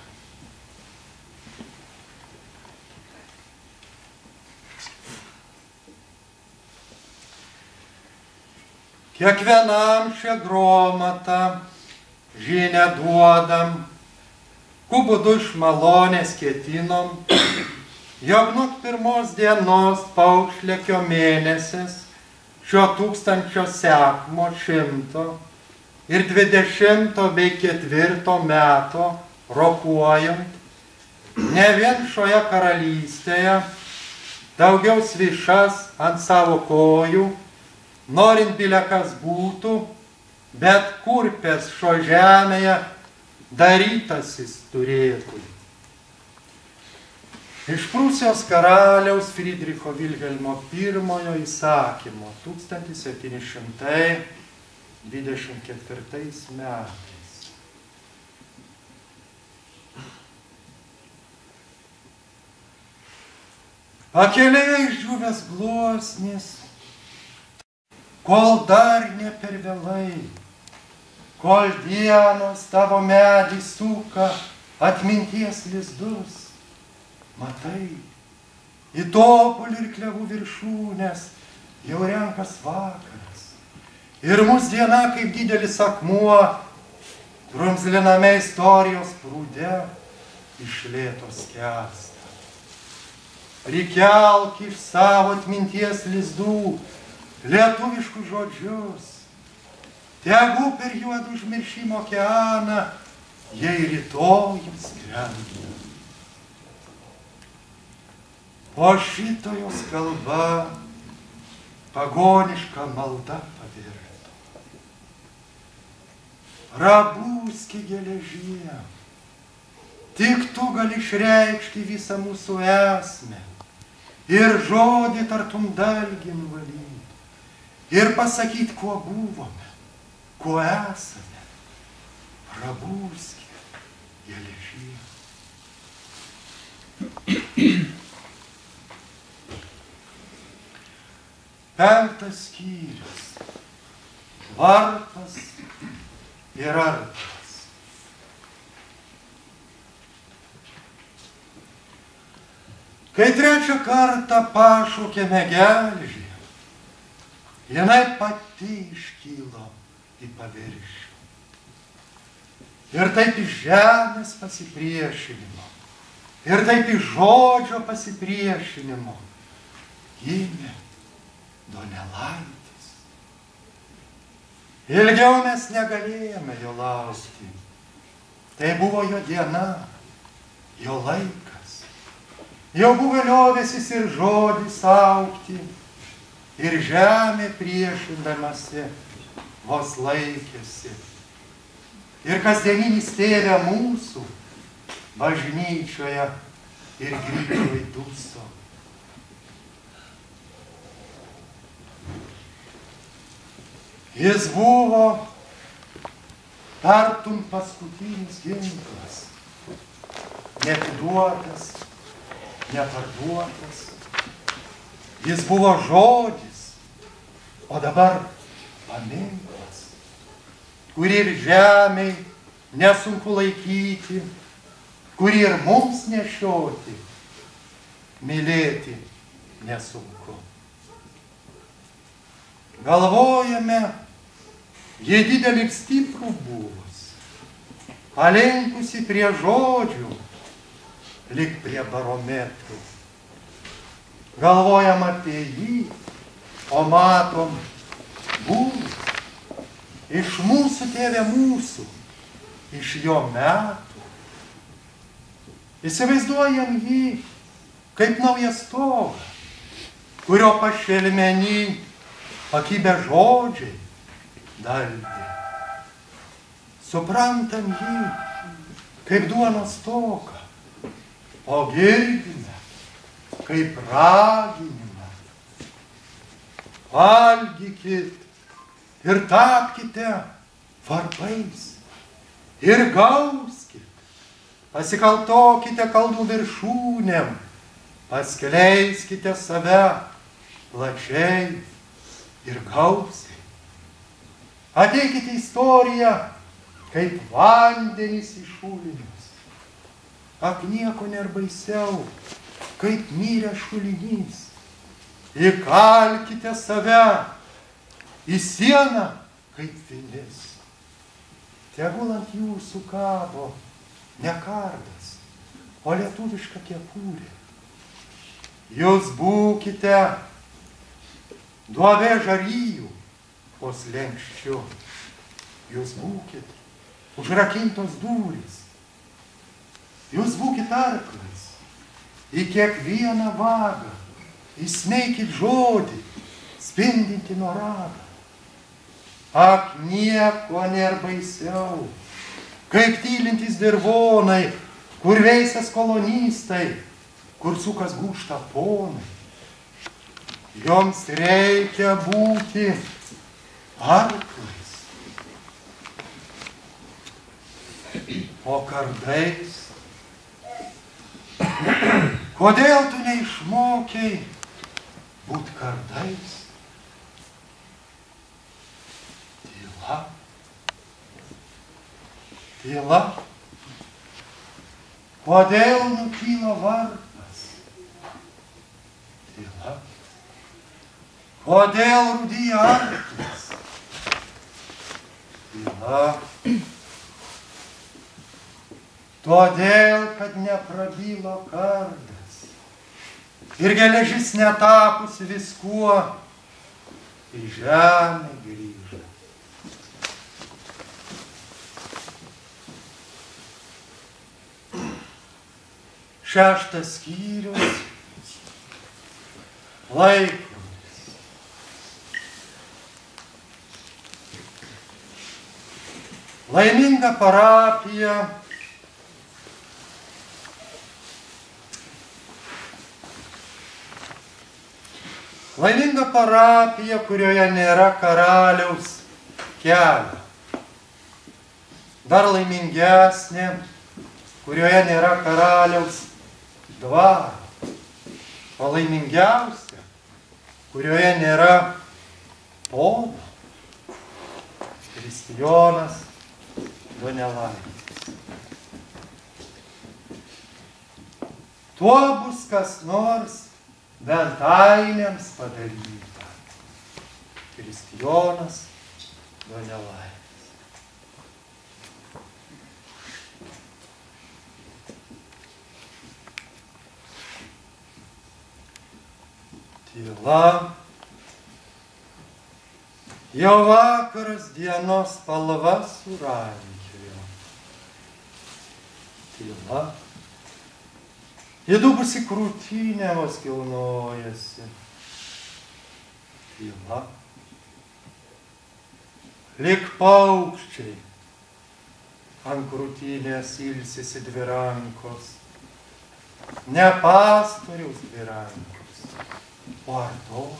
Kiekvienam šią gromatą žinią duodam, ku būdu iš malonės ketinom, jog nuo 1 dienos paukšlėkio mėnesis šio 1000 sekmo 100 ir 20 bei 4 meto rokuojant, ne vien šioje karalystėje, daugiau svišas ant savo kojų, norint bilekas būtų, bet kurpės šio žemėje darytasis turėtų. Iš Prūsijos karaliaus Friedricho Vilhelmo I įsakymo 1724 metais. Pakelėje išdžiūvęs gluosnis, kol dar ne per vėlai, kol dienos tavo medį suka atminties lizdus, matai, į topulį ir klevų viršūnės jau renkas vakaras. Ir mūsų diena kaip didelis akmuo, drumzliname istorijos prūde iš lėto skęsta. Prikelk iš savo atminties lizdų lietuviškus žodžius, tegu per juodų užmiršimo okeaną jei rytojus skrenda. O šitojos kalba pagoniška malda pavirto. Rabuski geležie, tik tu gali išreikšti visą mūsų esmę ir žodį tartum dalgį nuvalyti ir pasakyti, kuo buvome, kuo esame. Rabuski geležie. Penktas skyrius. Varpas ir arklys. Kai trečią kartą pašaukėme gelžį, jinai pati iškylo į paviršių. Ir taip iš žemės pasipriešinimo, ir taip iš žodžio pasipriešinimo gimė Donelaitis. Ilgiau mes negalėjome jo laukti. Tai buvo jo diena, jo laikas. Jau buvo liovęsis ir žodis augti, ir žemė priešindamasi vos laikėsi. Ir kasdieninis tėve mūsų bažnyčioje ir grįžo į duso. Jis buvo tartum paskutinis ginklas, neatiduotas, neparduotas. Jis buvo žodis, o dabar paminklas, kurį ir žemei nesunku laikyti, kurį ir mums nešioti, mylėti nesunku. Galvojame, jie didelį ir stiprų buvus, palinkusi prie žodžių, lyg prie barometrų. Galvojam apie jį, o matom buvus, iš mūsų tėve mūsų, iš jo metų. Įsivaizduojam jį kaip naują stogą, kurio pašelmenį pakibę žodžiai daldė. Suprantam jį kaip duonos stoką, o girdime kaip raginimą. Valgykit ir tapkite varpais ir gauskit, pasikaltokite kalnų viršūnėm, paskleiskite save plačiai ir gausiai. Ateikite istoriją kaip vandenys į šulinius. Ak, nieko nėra baisiau, kaip miręs šulinys. Įkalkite save į sieną kaip vinis. Tegul ant jūsų kabo ne kardas, o lietuviška kepurė. Jūs būkite duobė žaryjų po slenkščiu. Jūs būkit užrakintos durys. Jūs būkit arklais. Į kiekvieną vagą įsmeikit žodį, spindinti nuo ragą. Ak, nieko nėra baisiau, kaip tylintys dirvonai, kur veisės kolonistai, kur sukas gūžta ponai. Joms reikia būti arklais, o kardais. Kodėl tu neišmokei būt kardais? Tyla. Tyla. Kodėl nutyla varpas? Tyla. Kodėl rūdija arklis? Tyla. Todėl, kad neprabylo kardas ir geležis netapusi viskuo į žemę grįžo. Šeštas skyrius. Laikrodis. Laiminga parapija Laiminga parapija, kurioje nėra karaliaus kelio. Dar laimingesnė, kurioje nėra karaliaus dvaro. O laimingiausia, kurioje nėra pono. Kristijonas Donelaitis. Tuo bus kas nors bent ainėms padaryta. Kristijonas Donelaitis. Tyla. Jau vakaras dienos spalva surankiojo. Tyla. Įdubusi krūtinė vos kilnojasi. Tyla. Lyg paukščiai ant krūtinės ilsisi dvi rankos. Ne pastoriaus dvi rankos, o artojo.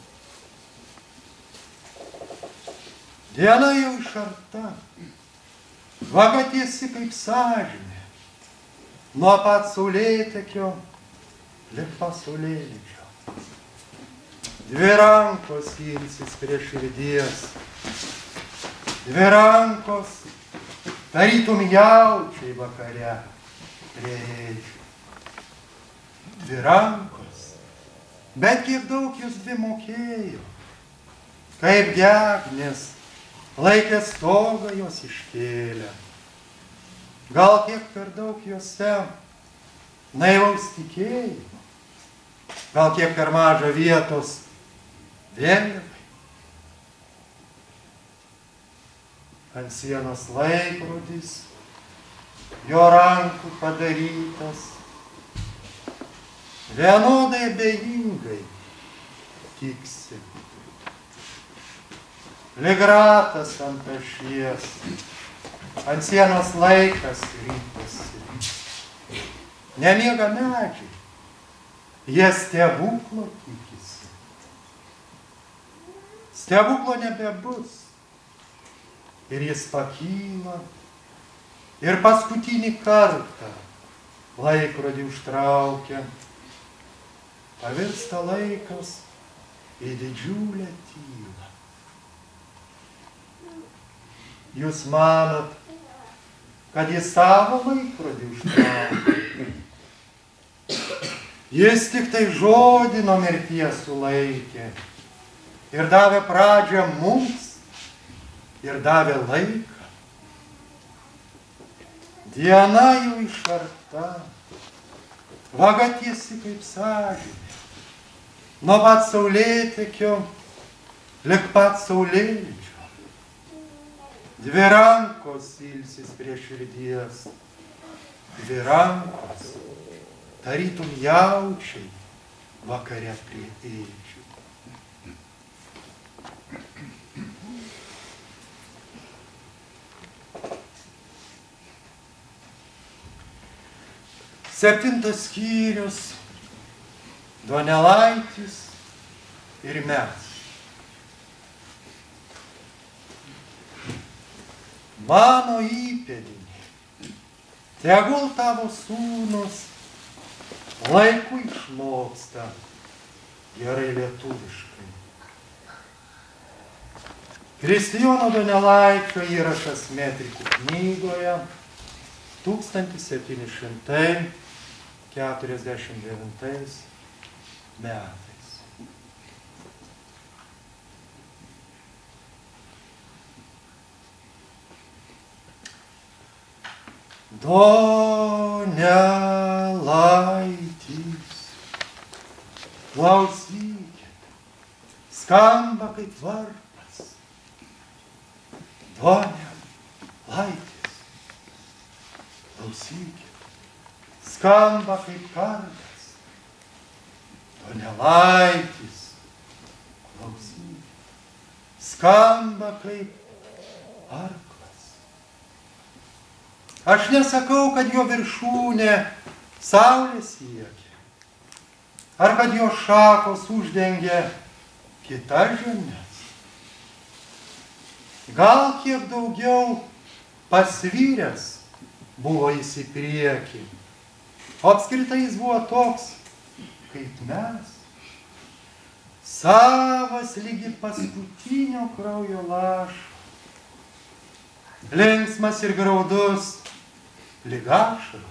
Diena jau išarta, vaga tiesi kaip sąžinė, nuo pat saulėtekio lig pasaulėlydžio. Dvi rankos ilsis prie širdies, dvi rankos tarytum jaučiai vakare prie ėdžių. Dvi rankos, bet kiek daug jūs dvi mokėjo, kaip gegnės laikė stogą jos iškėlę. Gal kiek per daug jose naivaus tikėjimo, gal kiek per maža vietos vėliavai. Ant sienos laikrodis, jo rankų padarytas, vienodai abejingai tiksi. Lyg ratas ant ašies, ant sienos laikas rytasi. Nemiega medžiai, jie stebuklo tikisi. Stebuklo nebebus. Ir jis pakyla ir paskutinį kartą laikrodį užtraukia. Pavirsta laikas į didžiulę tylą. Jūs manot, kad jis savo laikrodį užtraukė. Jis tik tai žodį nuo mirties sulaikė ir davė pradžią mums ir davė laiką. Diena jau išarta, vaga tiesi kaip sąžinė, nuo pat saulėtekio lig pat saulėlydžio. Dvi rankos ilsis prie širdies, dvi rankos tarytum jaučiai vakare prie ėdžių. Septintas skyrius, Donelaitis ir mes. Mano įpėdinė, tegul tavo sūnus laiku išmoksta gerai lietuviškai. Kristijono Donelaičio įrašas metrikų knygoje 1749 metais. Donelaitis, klausykit, skamba kaip varpas. Donelaitis, klausykit, skamba kaip kardas. Donelaitis, klausykit, skamba kaip arklas. Aš nesakau, kad jo viršūnė saulė siekia, ar kad jo šakos uždengia kitas žemes. Gal kiek daugiau pasvyręs buvo jis į priekį, o apskritai jis buvo toks, kaip mes, savas lygi paskutinio kraujo lašo, linksmas ir graudus, lyg ašara,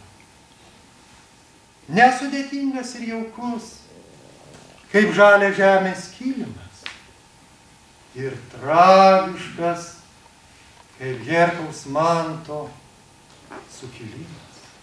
nesudėtingas ir jaukus, kaip žalia žemės kilimas, ir tragiškas, kaip Herkaus manto sukilimas.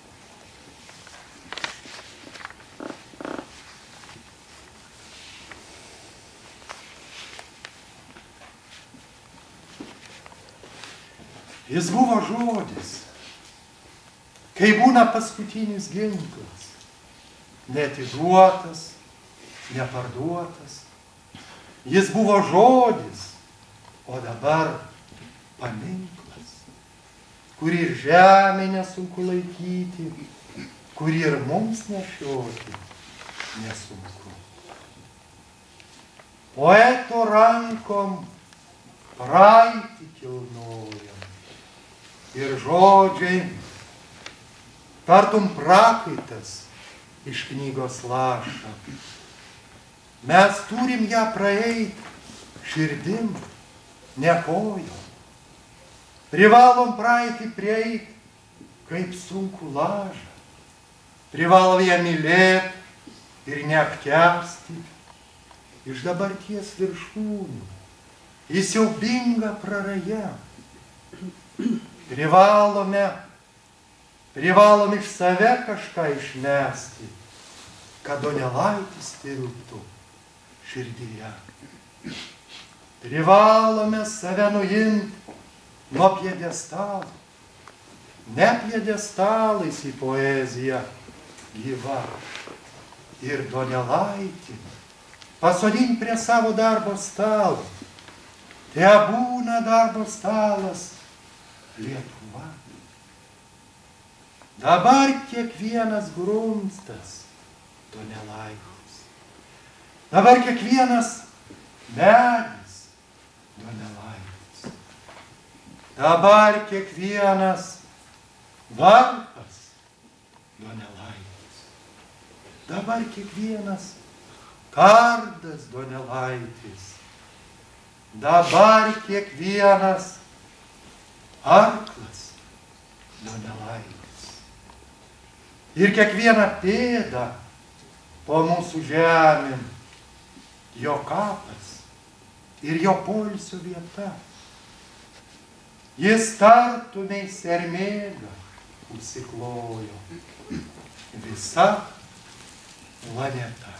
Jis buvo žodis, kai būna paskutinis ginklas, neatiduotas, neparduotas. Jis buvo žodis, o dabar paminklas, kurį ir žemė nesunku laikyti, kurį ir mums nešioti nesunku. Poeto rankom praeitį kilnojam, ir žodžiai, tartum prakaitas iš knygos lašą. Mes turim ją praeiti širdim, ne kojom. Privalom praeitį prieiti, kaip sunku lažą. Privalom ją mylėti ir neapkęsti. Iš dabarties viršūnių į siaubingą prarają. Privalom iš save kažką išmesti, kad Donelaitis tilptų širdyje. Privalome save nuimti nuo pjedestalų, ne pjedestalais į poeziją gyva. Ir Donelaitį pasodinti prie savo darbo stalo. Tebūna darbo stalas Lietuva. Dabar kiekvienas grumstas Donelaitis. Dabar kiekvienas medis Donelaitis. Dabar kiekvienas varpas Donelaitis. Dabar kiekvienas kardas Donelaitis. Dabar kiekvienas arklas Donelaitis. Ir kiekviena pėda po mūsų žemėm jo kapas ir jo poilsio vieta. Jis tartumei sermėga užsiklojo visa planeta.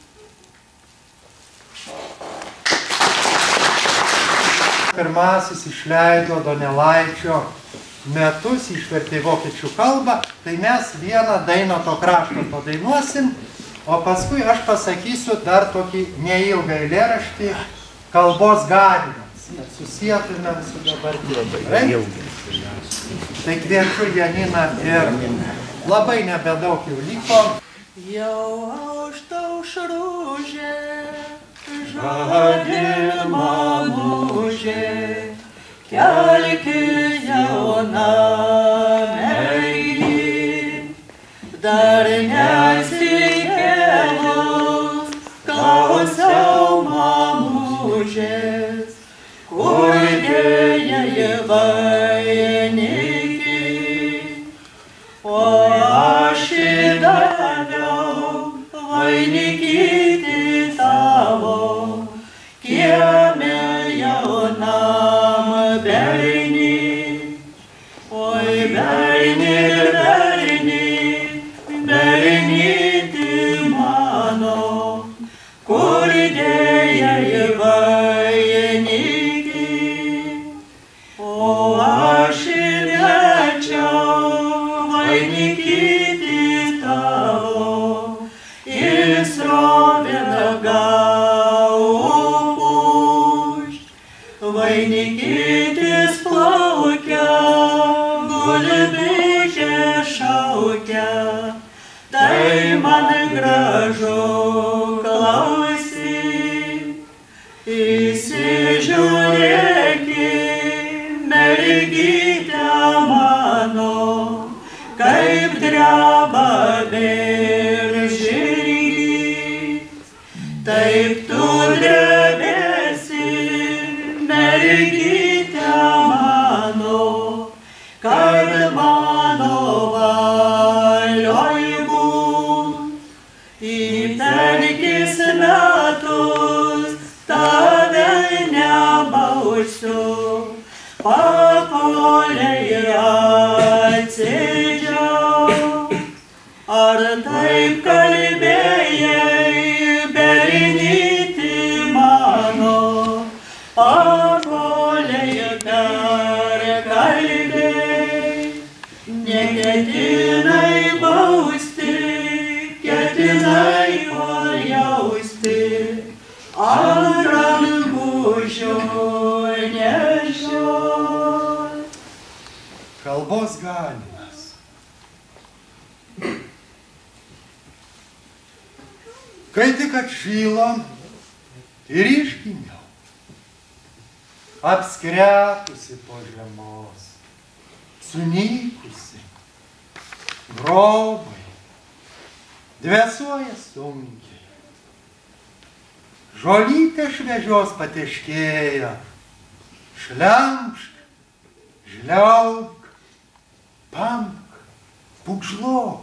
Pirmasis išleido Donelaičio metus, išvertė į vokiečių kalbą, tai mes vieną dainą to krašto padainuosim, o paskui aš pasakysiu dar tokį neilgą eilėraštį kalbos galimas, susietume su dabartiniu. Tai kviečiu Janiną ir labai nebedaug jau liko. Jau aušta aušružė, žadė mamužė, kelki jauna meilė, dar nesikėlus, klausiau mamužės, kur dėja jie vainikį, o aš įdaviau vainikyti tavo, kieme jaunam berni, oi berni, berni, berni. laukia, tai man gražu klausyk. Įsižiūrėki, mergytė mano, kaip dreba beržyrys, taip tu drebėsi, mergytė mano, kad mano valioj būt. Į penkis metus tave nebausiu, pakolei atsidžiauk. Ar taip kalbėjai, bernytį mano, pakolei perkalbėjai. Neketinai bausti, ketinai pajausti, ant rankučių nešiot. Kalbos galimas. Kai tik atšylo ir išgimiau, apskretusi po žiemos, sunykusi, grobai, dvesuoja sunkiai. Žolytė šviežios pateškėja, šlemšk, žliauk, pamk, pukžlok.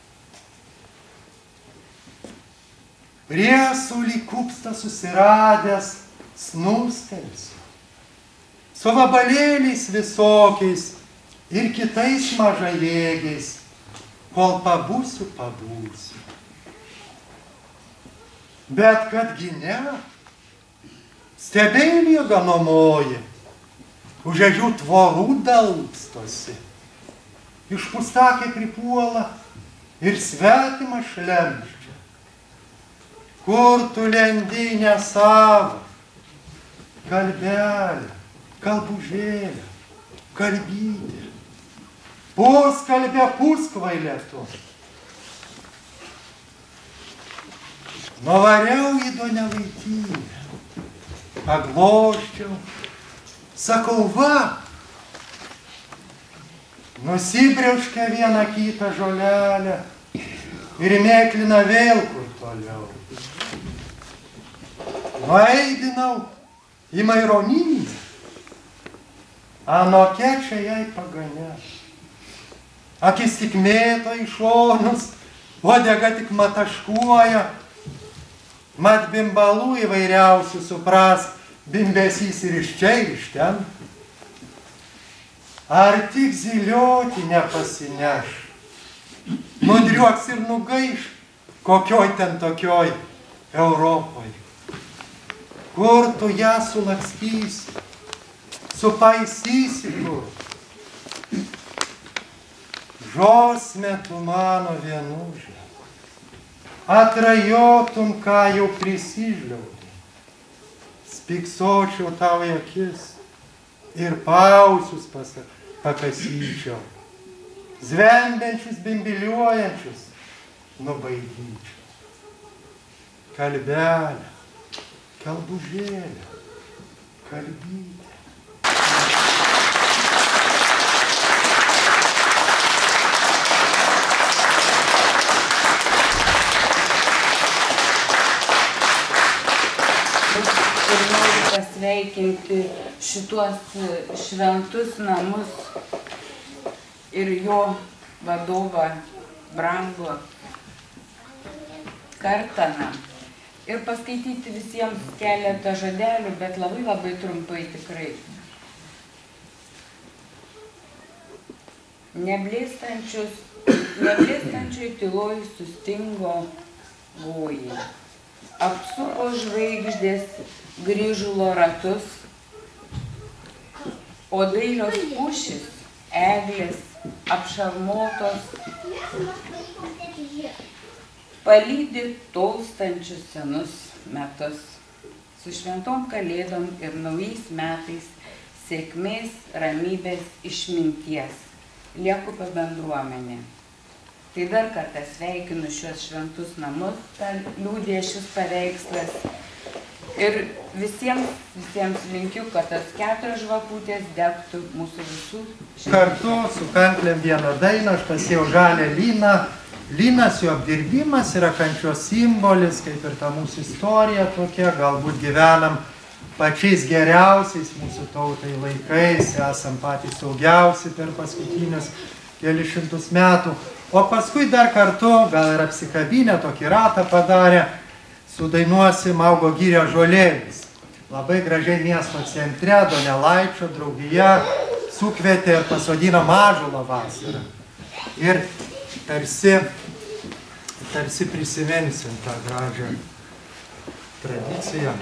Priesulį kupstą susiradęs snūstelsiu, su vabalėliais visokiais ir kitais mažajėgiais, kol pabūsiu. Bet kadgi ne, stebėlė ganomoji, už ežių tvorų dalstosi, išpustakė pripuola ir svetimą šlemščia. Kur tu lendi nesavo, kalbelė, kalbužėlė, kalbytė, puskalbė puskvailė tu. Nuvariau į Donelaityną, pagloščiau, sakau va, nusibriauškia vieną kitą žolelę ir mėklina vėl kur toliau. Nueidinau į Maironinę, anokia čia jai paganė. Akis tik mėto į šonus, uodega tik mataškuoja, mat bimbalų įvairiausių supras, bimbesys ir iš čia ir iš ten. Ar tik zylioti nepasineš, nudriuoks ir nugaiš, kokioj ten tokioj Europoj. Kur tu ją sulakstysi, supaisysi kur. Žosme tu mano vienužė, atrajotum, ką jau prisižliaudė. Spiksočiau tau į akis ir pausius pakasyčiau, zvembiančius, bimbiliuojančius nubaidyčiau. Kalbelė, kalbužėlė, kalbytė. Ir noriu pasveikinti šituos šventus namus ir jo vadovą brangų Kartaną. Ir paskaityti visiems keletą žodelių, bet labai trumpai tikrai. Neblėstančioj tyloj sustingo gojai. Apsuko žvaigždės grįžulo ratus, o dailios pušys, eglės, apšarmotos, palydi tolstančius senus metus. Su šventom kalėdom ir naujais metais, sėkmės, ramybės, išminties. Liekupio bendruomenė. Tai dar kartą sveikinu šios šventus namus, tą liūdė šis paveikslas. Ir visiems linkiu, kad tas 4 žvakutės degtų mūsų visų. Kartu su kanklėm vieną dainą aš pasėjau žalią lyną. Lynas, jo apdirbimas yra kančios simbolis, kaip ir ta mūsų istorija tokia, galbūt gyvenam pačiais geriausiais mūsų tautai laikais, esam patys saugiausi per paskutinius kelius šimtus metų. O paskui dar kartu, gal ir apsikabinę, tokį ratą padarę, sudainuosim Augo girio žolėlis. Labai gražiai miesto centre, Donelaičio draugija sukvietė ir pasodino ąžuolą vasarą. Ir tarsi prisiminsim tą gražią tradiciją.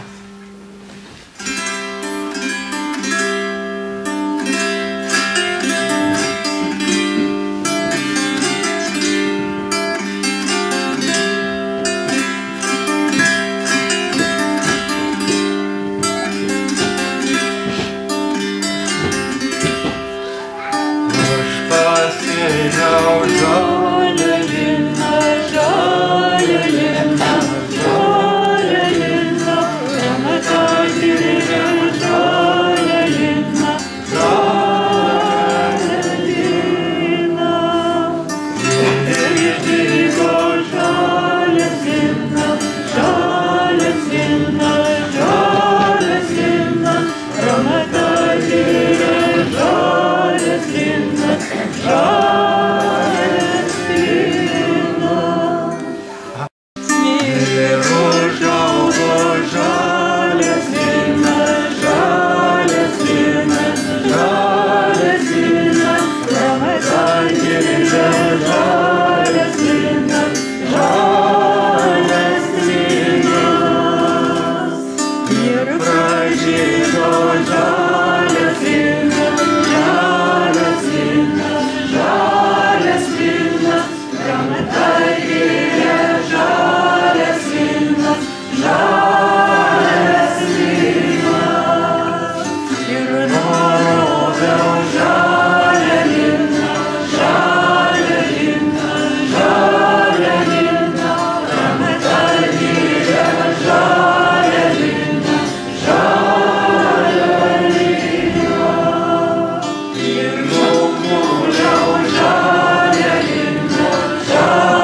Žalia